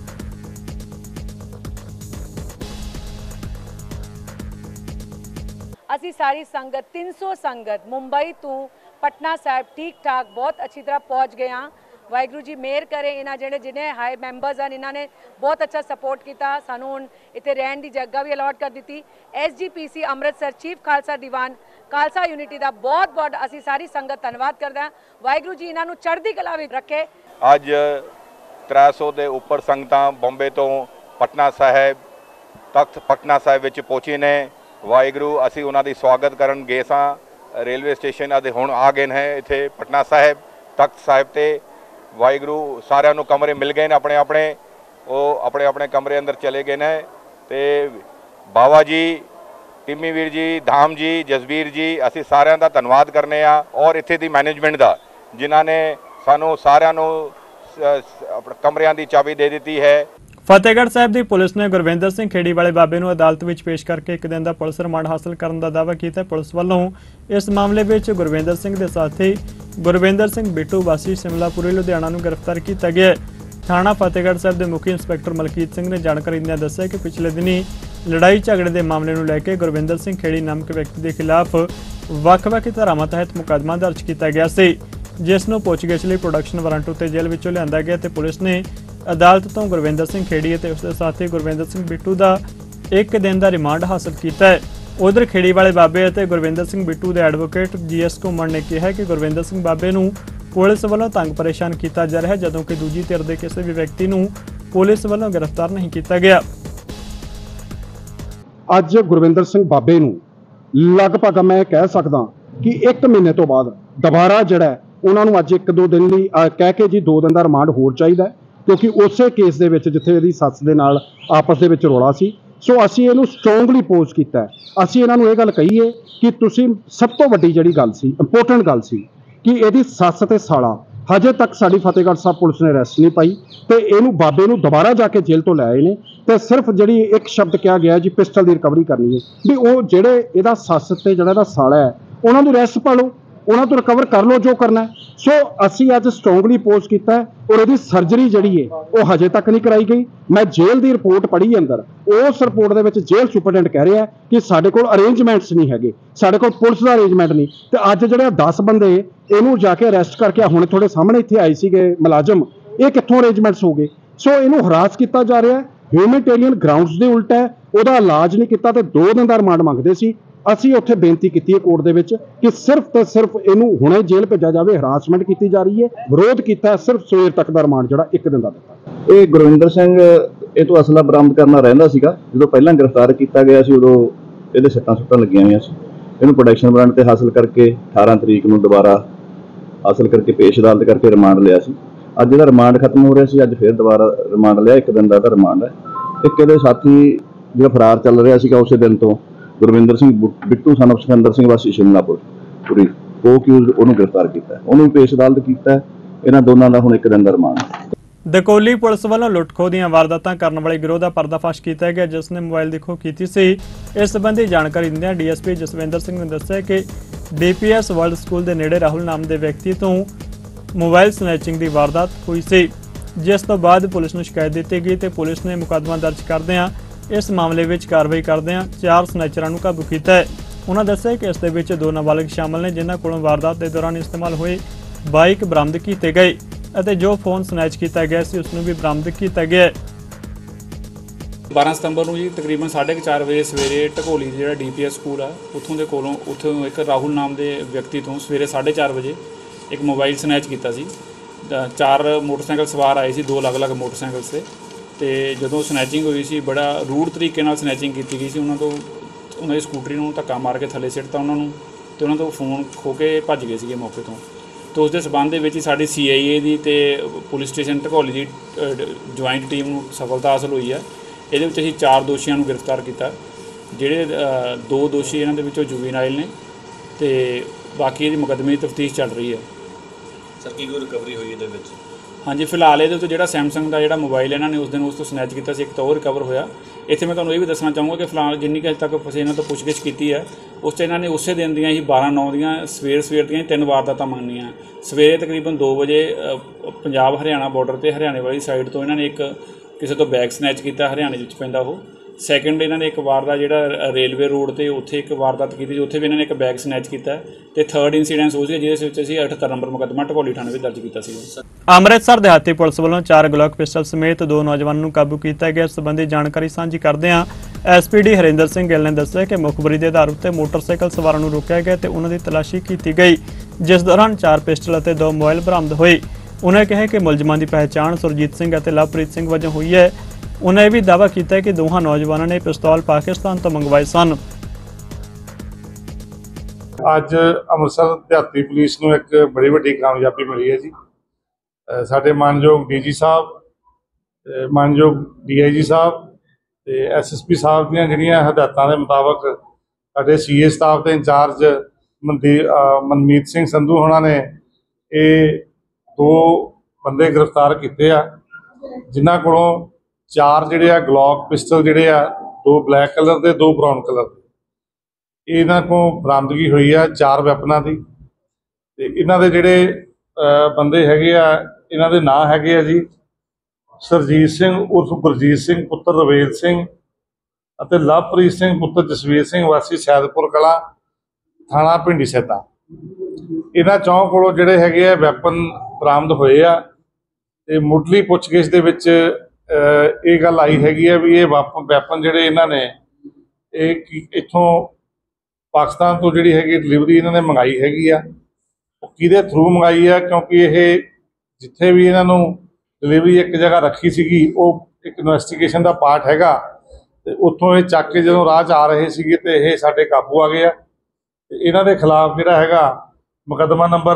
ਅਸੀਂ ਸਾਰੀ ਸੰਗਤ तीन सौ ਸੰਗਤ ਮੁੰਬਈ ਤੋਂ ਪਟਨਾ ਸਾਹਿਬ ਠੀਕ ਠਾਕ ਬਹੁਤ ਅੱਛੀ ਤਰ੍ਹਾਂ ਪਹੁੰਚ ਗਏ ਹਾਂ। ਵਾਹਿਗੁਰੂ ਜੀ ਮਿਹਰ ਕਰੇ। ਇਹਨਾਂ ਜਿਹੜੇ ਜਿਹਨੇ ਹਾਈ ਮੈਂਬਰਸ ਹਨ, ਇਹਨਾਂ ਨੇ ਬਹੁਤ ਅੱਛਾ ਸਪੋਰਟ ਕੀਤਾ। ਸਾਨੂੰ ਹੁਣ ਇੱਥੇ ਰਹਿਣ ਦੀ ਜਗ੍ਹਾ ਵੀ ਅਲਾਟ ਕਰ ਦਿੱਤੀ। S G P C Amritsar chief Khalsa Diwan Khalsa unity ਦਾ ਬਹੁਤ ਬਹੁਤ ਅਸੀਂ ਸਾਰੀ ਸੰਗਤ ਧੰਨਵਾਦ ਕਰਦੇ ਹਾਂ। ਵਾਹਿਗੁਰੂ ਜੀ ਇਹਨਾਂ ਨੂੰ ਚੜ੍ਹਦੀ ਕਲਾ ਵਿੱਚ ਰੱਖੇ। ਅੱਜ त्रै सौ ਦੇ ਉੱਪਰ ਸੰਗਤਾਂ ਬੰਬੇ ਤੋਂ ਪਟਨਾ ਸਾਹਿਬ ਤਖਤ ਪਟਨਾ ਸਾਹਿਬ ਵਿੱਚ ਪਹੁੰਚੇ ਨੇ। ਵਾਹਿਗੁਰੂ ਅਸੀਂ ਉਹਨਾਂ ਦੀ ਸਵਾਗਤ ਕਰਨ ਗਏ ਸਾਂ ਰੇਲਵੇ ਸਟੇਸ਼ਨ ਅਤੇ ਹੁਣ ਆ ਗਏ ਨੇ ਇੱਥੇ ਪਟਨਾ ਸਾਹਿਬ ਤਖਤ ਸਾਹਿਬ ਤੇ। ਵਾਹਿਗੁਰੂ ਸਾਰਿਆਂ ਨੂੰ ਕਮਰੇ ਮਿਲ ਗਏ ਨੇ ਆਪਣੇ ਆਪਣੇ, ਉਹ ਆਪਣੇ ਆਪਣੇ ਕਮਰੇ ਅੰਦਰ ਚਲੇ ਗਏ ਨੇ। ਤੇ ਬਾਵਾ ਜੀ, ਟਿੰਮੀ ਵੀਰ ਜੀ, ਧਾਮ ਜੀ, ਜਸਬੀਰ ਜੀ, ਅਸੀਂ ਸਾਰਿਆਂ ਦਾ ਧੰਨਵਾਦ ਕਰਨੇ ਆ ਔਰ ਇੱਥੇ ਦੀ ਮੈਨੇਜਮੈਂਟ ਦਾ, ਜਿਨ੍ਹਾਂ ਨੇ ਸਾਨੂੰ ਸਾਰਿਆਂ ਨੂੰ ਕਮਰਿਆਂ ਦੀ ਚਾਬੀ ਦੇ ਦਿੱਤੀ ਹੈ। ਫਤਿਹਗੜ੍ਹ ਸਾਹਿਬ ਦੀ ਪੁਲਿਸ ਨੇ ਗੁਰਵਿੰਦਰ ਸਿੰਘ ਖੇੜੀ ਵਾਲੇ ਬਾਬੇ ਨੂੰ ਅਦਾਲਤ ਵਿੱਚ ਪੇਸ਼ ਕਰਕੇ ਇੱਕ ਦਿਨ ਦਾ ਪੁਲਿਸ ਰਿਮਾਂਡ ਹਾਸਲ ਕਰਨ ਦਾ ਦਾਅਵਾ ਕੀਤਾ। ਪੁਲਿਸ ਵੱਲੋਂ ਇਸ ਮਾਮਲੇ ਵਿੱਚ ਗੁਰਵਿੰਦਰ ਸਿੰਘ ਦੇ ਸਾਥੀ ਗੁਰਵਿੰਦਰ ਸਿੰਘ ਬਿੱਟੂ ਵਾਸੀ ਸਿਮਲਾਪੁਰੀ ਲੁਧਿਆਣਾ ਨੂੰ ਗ੍ਰਿਫਤਾਰ ਕੀਤਾ ਗਿਆ। ਥਾਣਾ ਫਤਿਹਗੜ੍ਹ ਸਾਹਿਬ ਦੇ ਮੁਖੀ ਇੰਸਪੈਕਟਰ ਮਲਕੀਤ ਸਿੰਘ ਨੇ ਜਾਣਕਾਰੀ ਦਿੰਦਿਆਂ ਦੱਸਿਆ ਕਿ ਪਿਛਲੇ ਦਿਨੀ ਲੜਾਈ ਝਗੜੇ ਦੇ ਮਾਮਲੇ ਨੂੰ ਲੈ ਕੇ ਗੁਰਵਿੰਦਰ ਸਿੰਘ ਖੇੜੀ ਨਾਮਕ ਵਿਅਕਤੀ ਦੇ ਖਿਲਾਫ ਵੱਖ-ਵੱਖ ਧਾਰਾਵਾਂ ਤਹਿਤ ਮੁਕੱਦਮਾ ਦਰਜ ਕੀਤਾ ਗਿਆ ਸੀ, ਜਿਸ ਨੂੰ ਪੁੱਛਗਿੱਛ ਲਈ ਪ੍ਰੋਡਕਸ਼ਨ ਵਾਰੰਟ ਉੱਤੇ ਜੇਲ੍ਹ ਵਿੱਚੋਂ ਲਿਆਂਦਾ ਗਿਆ ਤੇ ਪੁਲਿਸ ਨੇ ਅਦਾਲਤ ਤੋਂ ਗੁਰਵਿੰਦਰ ਸਿੰਘ ਖੇੜੀ ਅਤੇ ਉਸ ਦੇ ਸਾਥੀ ਗੁਰਵਿੰਦਰ ਸਿੰਘ ਬਿੱਟੂ ਦਾ ਇੱਕ ਦਿਨ ਦਾ ਰਿਮਾਂਡ ਹਾਸਲ ਕੀਤਾ ਹੈ। ਉਧਰ ਖੇੜੀ ਵਾਲੇ ਬਾਬੇ ਅਤੇ ਗੁਰਵਿੰਦਰ ਸਿੰਘ ਬਿੱਟੂ ਦੇ ਐਡਵੋਕੇਟ ਜੀ ਐਸ ਘੁੰਮਣ ਨੇ ਕਿਹਾ ਕਿ ਗੁਰਵਿੰਦਰ ਸਿੰਘ ਬਾਬੇ ਨੂੰ ਪੁਲਿਸ ਵੱਲੋਂ ਤੰਗ ਪਰੇਸ਼ਾਨ ਕੀਤਾ ਜਾ ਰਿਹਾ ਹੈ, ਜਦੋਂ ਕਿ ਦੂਜੀ ਧਿਰ ਦੇ ਕਿਸੇ ਵੀ ਵਿਅਕਤੀ ਨੂੰ ਪੁਲਿਸ ਵੱਲੋਂ ਗ੍ਰਿਫਤਾਰ ਨਹੀਂ ਕੀਤਾ ਗਿਆ। ਅੱਜ ਗੁਰਵਿੰਦਰ ਸਿੰਘ ਬਾਬੇ ਨੂੰ ਲਗਭਗ ਮੈਂ ਕਹਿ ਸਕਦਾ ਕਿ ਇੱਕ ਮਹੀਨੇ ਤੋਂ ਬਾਅਦ ਦੁਬਾਰਾ ਜਿਹੜਾ ਉਹਨਾਂ ਨੂੰ ਅੱਜ ਇੱਕ ਦੋ ਦਿਨ ਲਈ ਕਹਿ ਕੇ ਜੀ ਦੋ ਦਿਨ ਦਾ ਰਿਮਾਂਡ ਹੋਰ ਚਾਹੀਦਾ, ਕਿਉਂਕਿ ਉਸੇ ਕੇਸ ਦੇ ਵਿੱਚ ਜਿੱਥੇ ਇਹਦੀ ਸੱਸ ਦੇ ਨਾਲ ਆਪਸ ਦੇ ਵਿੱਚ ਰੌਲਾ ਸੀ। ਸੋ ਅਸੀਂ ਇਹਨੂੰ ਸਟਰੋਂਗਲੀ ਪੋਜ਼ ਕੀਤਾ। ਅਸੀਂ ਇਹਨਾਂ ਨੂੰ ਇਹ ਗੱਲ ਕਹੀ ਹੈ ਕਿ ਤੁਸੀਂ ਸਭ ਤੋਂ ਵੱਡੀ ਜਿਹੜੀ ਗੱਲ ਸੀ, ਇੰਪੋਰਟੈਂਟ ਗੱਲ ਸੀ ਕਿ ਇਹਦੀ ਸੱਸ ਤੇ ਸਾਲਾ ਹਜੇ ਤੱਕ ਸਾਡੀ ਫਤਿਹਗੜ੍ਹ ਸਾਹਿਬ ਪੁਲਿਸ ਨੇ ਅਰੈਸਟ ਨਹੀਂ ਪਾਈ ਤੇ ਇਹਨੂੰ ਬਾਬੇ ਨੂੰ ਦੁਬਾਰਾ ਜਾ ਕੇ ਜੇਲ੍ਹ ਤੋਂ ਲੈ ਆਏ ਨੇ ਤੇ ਸਿਰਫ ਜਿਹੜੀ ਇੱਕ ਸ਼ਬਦ ਕਿਹਾ ਗਿਆ ਜੀ ਪਿਸਟਲ ਦੀ ਰਿਕਵਰੀ ਕਰਨੀ ਹੈ ਵੀ ਉਹ ਜਿਹੜੇ ਇਹਦਾ ਸੱਸ ਤੇ ਜਿਹੜਾ ਇਹਦਾ ਸਾਲਾ ਹੈ ਉਹਨਾਂ ਨੂੰ ਅਰੈਸਟ ਪਾ ਲਓ, ਉਹਨਾਂ ਤੋਂ ਰਿਕਵਰ ਕਰ ਲਓ ਜੋ ਕਰਨਾ। ਸੋ ਅਸੀਂ ਅੱਜ ਸਟਰੋਂਗਲੀ ਪੋਜ਼ ਕੀਤਾ ਔਰ ਇਹਦੀ ਸਰਜਰੀ ਜਿਹੜੀ ਹੈ ਉਹ ਹਜੇ ਤੱਕ ਨਹੀਂ ਕਰਾਈ ਗਈ। ਮੈਂ ਜੇਲ੍ਹ ਦੀ ਰਿਪੋਰਟ ਪੜ੍ਹੀ ਅੰਦਰ, ਉਸ ਰਿਪੋਰਟ ਦੇ ਵਿੱਚ ਜੇਲ੍ਹ ਸੁਪਰਡੈਂਟ ਕਹਿ ਰਿਹਾ ਕਿ ਸਾਡੇ ਕੋਲ ਅਰੇਂਜਮੈਂਟਸ ਨਹੀਂ ਹੈਗੇ, ਸਾਡੇ ਕੋਲ ਪੁਲਿਸ ਦਾ ਅਰੇਂਜਮੈਂਟ ਨਹੀਂ। ਤੇ ਅੱਜ ਜਿਹੜੇ ਦਸ ਬੰਦੇ ਇਹਨੂੰ ਜਾ ਕੇ ਅਰੈਸਟ ਕਰਕੇ ਹੁਣ ਤੁਹਾਡੇ ਸਾਹਮਣੇ ਇੱਥੇ ਆਏ ਸੀਗੇ ਮੁਲਾਜ਼ਮ, ਇਹ ਕਿੱਥੋਂ ਅਰੇਂਜਮੈਂਟਸ ਹੋ ਗਏ? ਸੋ ਇਹਨੂੰ ਹਰਾਸ ਕੀਤਾ ਜਾ ਰਿਹਾ, ਹਿਊਮੈਨਿਟੇਰੀਅਨ ਗਰਾਊਂਡਸ ਦੇ ਉਲਟ ਹੈ, ਉਹਦਾ ਇਲਾਜ ਨਹੀਂ ਕੀਤਾ ਤੇ ਦੋ ਦਿਨ ਦਾ ਰਿਮਾਂਡ ਮੰਗਦੇ ਸੀ। ਅਸੀਂ ਉੱਥੇ ਬੇਨਤੀ ਕੀਤੀ ਹੈ ਕੋਰਟ ਦੇ ਵਿੱਚ ਕਿ ਸਿਰਫ ਤੇ ਸਿਰਫ ਇਹਨੂੰ ਹੁਣੇ ਜੇਲ੍ਹ ਭੇਜਿਆ ਜਾਵੇ। ਹਰਾਸਮੈਂਟ ਕੀਤੀ ਜਾ ਰਹੀ ਹੈ, ਵਿਰੋਧ ਕੀਤਾ, ਸਿਰਫ ਸਵੇਰ ਤੱਕ ਦਾ ਰਿਮਾਂਡ ਜਿਹੜਾ ਇੱਕ ਦਿਨ ਦਾ ਦਿੱਤਾ। ਇਹ ਗੁਰਵਿੰਦਰ ਸਿੰਘ ਇਹ ਤੋਂ ਅਸਲਾ ਬਰਾਮਦ ਕਰਨਾ ਰਹਿੰਦਾ ਸੀਗਾ। ਜਦੋਂ ਪਹਿਲਾਂ ਗ੍ਰਿਫਤਾਰ ਕੀਤਾ ਗਿਆ ਸੀ ਉਦੋਂ ਇਹਦੇ ਸੱਟਾਂ ਸੁੱਟਾਂ ਲੱਗੀਆਂ ਹੋਈਆਂ ਸੀ। ਇਹਨੂੰ ਪ੍ਰੋਡਕਸ਼ਨ ਵਾਰੰਟ ਤੇ ਹਾਸਲ ਕਰਕੇ ਅਠਾਰਾਂ ਤਰੀਕ ਨੂੰ ਦੁਬਾਰਾ ਹਾਸਲ ਕਰਕੇ ਪੇਸ਼ ਅਦਾਲਤ ਕਰਕੇ ਰਿਮਾਂਡ ਲਿਆ ਸੀ। ਅੱਜ ਇਹਦਾ ਰਿਮਾਂਡ ਖਤਮ ਹੋ ਰਿਹਾ ਸੀ, ਅੱਜ ਫਿਰ ਦੁਬਾਰਾ ਰਿਮਾਂਡ ਲਿਆ, ਇੱਕ ਦਿਨ ਦਾ ਇਹਦਾ ਰਿਮਾਂਡ ਹੈ। ਇੱਕ ਇਹਦੇ ਸਾਥੀ ਜਿਹੜਾ ਫਰਾਰ ਚੱਲ ਰਿਹਾ ਸੀਗਾ ਉਸੇ ਦਿਨ ਤੋਂ ਗੁਰਵਿੰਦਰ ਸਿੰਘ ਬਿੱਟੂ ਸਨ ਆਫ ਸਿਕੰਦਰ ਸਿੰਘ ਵਾਸੀ ਸ਼ਿਮਲਾਪੁਰ ਪੂਰੀ ਉਹ ਅਕਿਊਜ਼ਡ ਉਹਨੂੰ ਗ੍ਰਿਫਤਾਰ ਕੀਤਾ, ਉਹਨੂੰ ਪੇਸ਼ ਅਦਾਲਤ ਕੀਤਾ। ਇਹਨਾਂ ਦੋਨਾਂ ਦਾ ਹੁਣ ਇੱਕ ਦਿਨ ਦਾ ਰਿਮਾਂਡ। ਦਕੋਲੀ ਪੁਲਿਸ ਵੱਲੋਂ ਲੁੱਟ-ਖੋਹ ਦੀਆਂ ਵਾਰਦਾਤਾਂ ਕਰਨ ਵਾਲੇ ਗਿਰੋਹ ਦਾ ਪਰਦਾਫਾਸ਼ ਕੀਤਾ ਗਿਆ, ਜਿਸ ਨੇ ਮੋਬਾਈਲ ਦੀ ਖੋਹ ਕੀਤੀ ਸੀ। ਇਸ ਸੰਬੰਧੀ ਜਾਣਕਾਰੀ ਦਿੰਦਿਆਂ ਡੀਐਸਪੀ ਜਸਵਿੰਦਰ ਸਿੰਘ ਨੇ ਦੱਸਿਆ ਕਿ ਡੀਪੀਐਸ ਵਰਲਡ ਸਕੂਲ ਦੇ ਨੇੜੇ ਰਾਹੁਲ ਨਾਮ ਦੇ ਵਿਅਕਤੀ ਤੋਂ ਮੋਬਾਈਲ ਸਨੈਚਿੰਗ ਦੀ ਵਾਰਦਾਤ ਹੋਈ ਸੀ, ਜਿਸ ਤੋਂ ਬਾਅਦ ਪੁਲਿਸ ਨੂੰ ਸ਼ਿਕਾਇਤ ਦਿੱਤੀ ਗਈ ਤੇ ਪੁਲਿਸ ਨੇ ਮੁਕੱਦਮਾ ਦਰਜ ਕਰਦਿਆਂ ਇਸ ਮਾਮਲੇ ਵਿੱਚ ਕਾਰਵਾਈ ਕਰਦਿਆਂ ਚਾਰ ਸਨੈਚਰਾਂ ਨੂੰ ਕਾਬੂ ਕੀਤਾ ਹੈ। ਉਹਨਾਂ ਦੱਸਿਆ ਕਿ ਇਸ ਦੇ ਵਿੱਚ ਦੋ ਨਾਬਾਲਗ ਸ਼ਾਮਲ ਨੇ, ਜਿਨ੍ਹਾਂ ਕੋਲੋਂ ਵਾਰਦਾਤ ਦੇ ਦੌਰਾਨ ਇਸਤੇਮਾਲ ਹੋਏ ਬਾਈਕ ਬਰਾਮਦ ਕੀਤੇ ਗਏ ਅਤੇ ਜੋ ਫੋਨ ਸਨੈਚ ਕੀਤਾ ਗਿਆ ਸੀ ਉਸ ਨੂੰ ਵੀ ਬਰਾਮਦ ਕੀਤਾ ਗਿਆ ਹੈ। ਬਾਰਾਂ ਸਤੰਬਰ ਨੂੰ ਜੀ ਤਕਰੀਬਨ ਸਾਢੇ ਕੁ ਚਾਰ ਵਜੇ ਸਵੇਰੇ ਢਕੋਲੀ ਜਿਹੜਾ ਡੀਪੀਐਸ ਸਕੂਲ ਆ ਉੱਥੋਂ ਦੇ ਕੋਲੋਂ ਉੱਥੋਂ ਇੱਕ ਰਾਹੁਲ ਨਾਮ ਦੇ ਵਿਅਕਤੀ ਤੋਂ ਸਵੇਰੇ ਸਾਢੇ ਚਾਰ ਵਜੇ ਇੱਕ ਮੋਬਾਈਲ ਸਨੈਚ ਕੀਤਾ ਸੀ। ਚਾਰ ਮੋਟਰਸਾਈਕਲ ਸਵਾਰ ਆਏ ਸੀ, ਦੋ ਅਲੱਗ-ਅਲੱਗ ਮੋਟਰਸਾਈਕਲ 'ਤੇ ਤੇ ਜਦੋਂ ਸਨੈਚਿੰਗ ਹੋਈ ਸੀ ਬੜਾ ਰੂਡ ਤਰੀਕੇ ਨਾਲ ਸਨੈਚਿੰਗ ਕੀਤੀ ਗਈ ਸੀ। ਉਹਨਾਂ ਤੋਂ ਉਹਨਾਂ ਦੀ ਸਕੂਟਰੀ ਨੂੰ ਧੱਕਾ ਮਾਰ ਕੇ ਥੱਲੇ ਸਿੱਟਤਾ ਉਹਨਾਂ ਨੂੰ ਤੇ ਉਹਨਾਂ ਤੋਂ ਫੋਨ ਖੋ ਕੇ ਭੱਜ ਗਏ ਸੀਗੇ ਮੌਕੇ ਤੋਂ। तो उस संबंध में साड़ी सी आई ए की तो पुलिस स्टेशन ढकौली की ज्वाइंट टीम को सफलता हासिल हुई है। ये असीं चार दोषियों को गिरफ्तार किया, जिहड़े दो दोषी इन्हां दे विचों जुवेनाइल ने ते बाकी इहदी मुकदमे की तफ्तीश चल रही है। सर की कोई रिकवरी हुई इहदे विच? हाँ जी, फिलहाल ये जो सैमसंग का जो मोबाइल इन्होंने उस दिन उस तो स्नैच किया, एक तो रिकवर होया। इत्थे मैं तुहानूं ये भी दसना चाहूँगा कि फिलहाल जिन्नी कि तक असीं इन्हां तो पुछगिछ की है, उस तो इन्होंने उस दिन दियां ही बारह नौ दियां सवेर सवेर दियां तीन वारदातां मंगनियां। सवेरे तकरीबन दो बजे पंजाब हरियाणा बॉर्डर पर हरियाणे वाली साइड तो इन्होंने एक किसी तो बैग स्नैच किया, हरियाणे विच पैंदा वो। सैकेंड इन्होंने एक वारदात जिहड़ा रेलवे रोड ते उत्थे एक वारदात की, उत्थे भी इन्होंने एक बैग स्नैच किया। ते थर्ड इंसीडेंस हो जिस अठहत्तर नंबर मुकदमा ढकौली थाणे में दर्ज किया। अमृतसर देहाती पुलिस वालों चार ग्लॉक पिस्टल समेत दो नौजवानों को काबू किया गया। इस संबंधी जानकारी साझी करदे S P D Harinder Singh Gill ने दस्सिया कि मुखबरी के आधार पर मोटरसाइकिल सवारों को रोकया गया तो उन्होंने तलाशी की गई, जिस दौरान चार पिस्टल और दो मोबाइल बरामद होए। उन्होंने कहा कि मुलजमां की पहचान सुरजीत सिंह और लवप्रीत सिंह वजों हुई है। उन्हें यह भी दावा किया कि दोहां नौजवानों ने पिस्तौल पाकिस्तान तो मंगवाए सन। अज अमृतसर देहाती पुलिस को एक बड़ी वड्डी कामयाबी मिली है जी। साडे मानयोग डी जी साहब, मानयोग डी आई जी साहब ते एस एस पी साहब दी जिहड़ियां हदायतां दे मुताबक साडे सी ए स्टाफ के इंचार्ज मनदीप मनमीत सिंह संधू होना ने ये दो बंदे गिरफ्तार किए आ, जिन्हां कोलों चार जिहड़े आ ग्लॉक पिस्टल जिहड़े आ, दो ब्लैक कलर के दो ब्राउन कलर के, इन्हां को बरामदगी हुई है चार वैपनां दी। ते इन्हां दे जिहड़े बंदे हैगे आ, इन्हां दे नाम हैगे आ जी सरजीत सिंह उर्फ गुरजीत सिंह पुत्र रवेल सिंह अते लवप्रीत सिंह पुत्र जसवीर सिंह वासी सैदपुर कला थाणा भिंडी सैदा। इन्हां चौं कोलों जिहड़े हैगे आ वैपन बरामद होए आ ते मुੱਢਲੀ पुछगिछ दे विच ਇਹ ਗੱਲ ਆਈ ਹੈਗੀ ਹੈ ਵੀ ਇਹ ਵੈਪਨ ਵੈਪਨ ਜਿਹੜੇ ਇਹਨਾਂ ਨੇ ਇਹ ਕੀ ਇੱਥੋਂ ਪਾਕਿਸਤਾਨ ਤੋਂ ਜਿਹੜੀ ਹੈਗੀ ਡਿਲੀਵਰੀ ਇਹਨਾਂ ਨੇ ਮੰਗਾਈ ਹੈਗੀ ਆ, ਉਹ ਕਿਹਦੇ ਥਰੂ ਮੰਗਾਈ ਆ, ਕਿਉਂਕਿ ਇਹ ਜਿੱਥੇ ਵੀ ਇਹਨਾਂ ਨੂੰ ਡਿਲੀਵਰੀ ਇੱਕ ਜਗ੍ਹਾ ਰੱਖੀ ਸੀਗੀ ਉਹ ਇੱਕ ਇਨਵੈਸਟੀਗੇਸ਼ਨ ਦਾ ਪਾਰਟ ਹੈਗਾ, ਤੇ ਉੱਥੋਂ ਇਹ ਚੱਕ ਕੇ ਜਦੋਂ ਰਾਹ 'ਚ ਆ ਰਹੇ ਸੀਗੇ ਤੇ ਇਹ ਸਾਡੇ ਕਾਬੂ ਆ ਗਏ ਆ। ਤੇ ਇਹਨਾਂ ਦੇ ਖਿਲਾਫ ਜਿਹੜਾ ਹੈਗਾ ਮੁਕੱਦਮਾ ਨੰਬਰ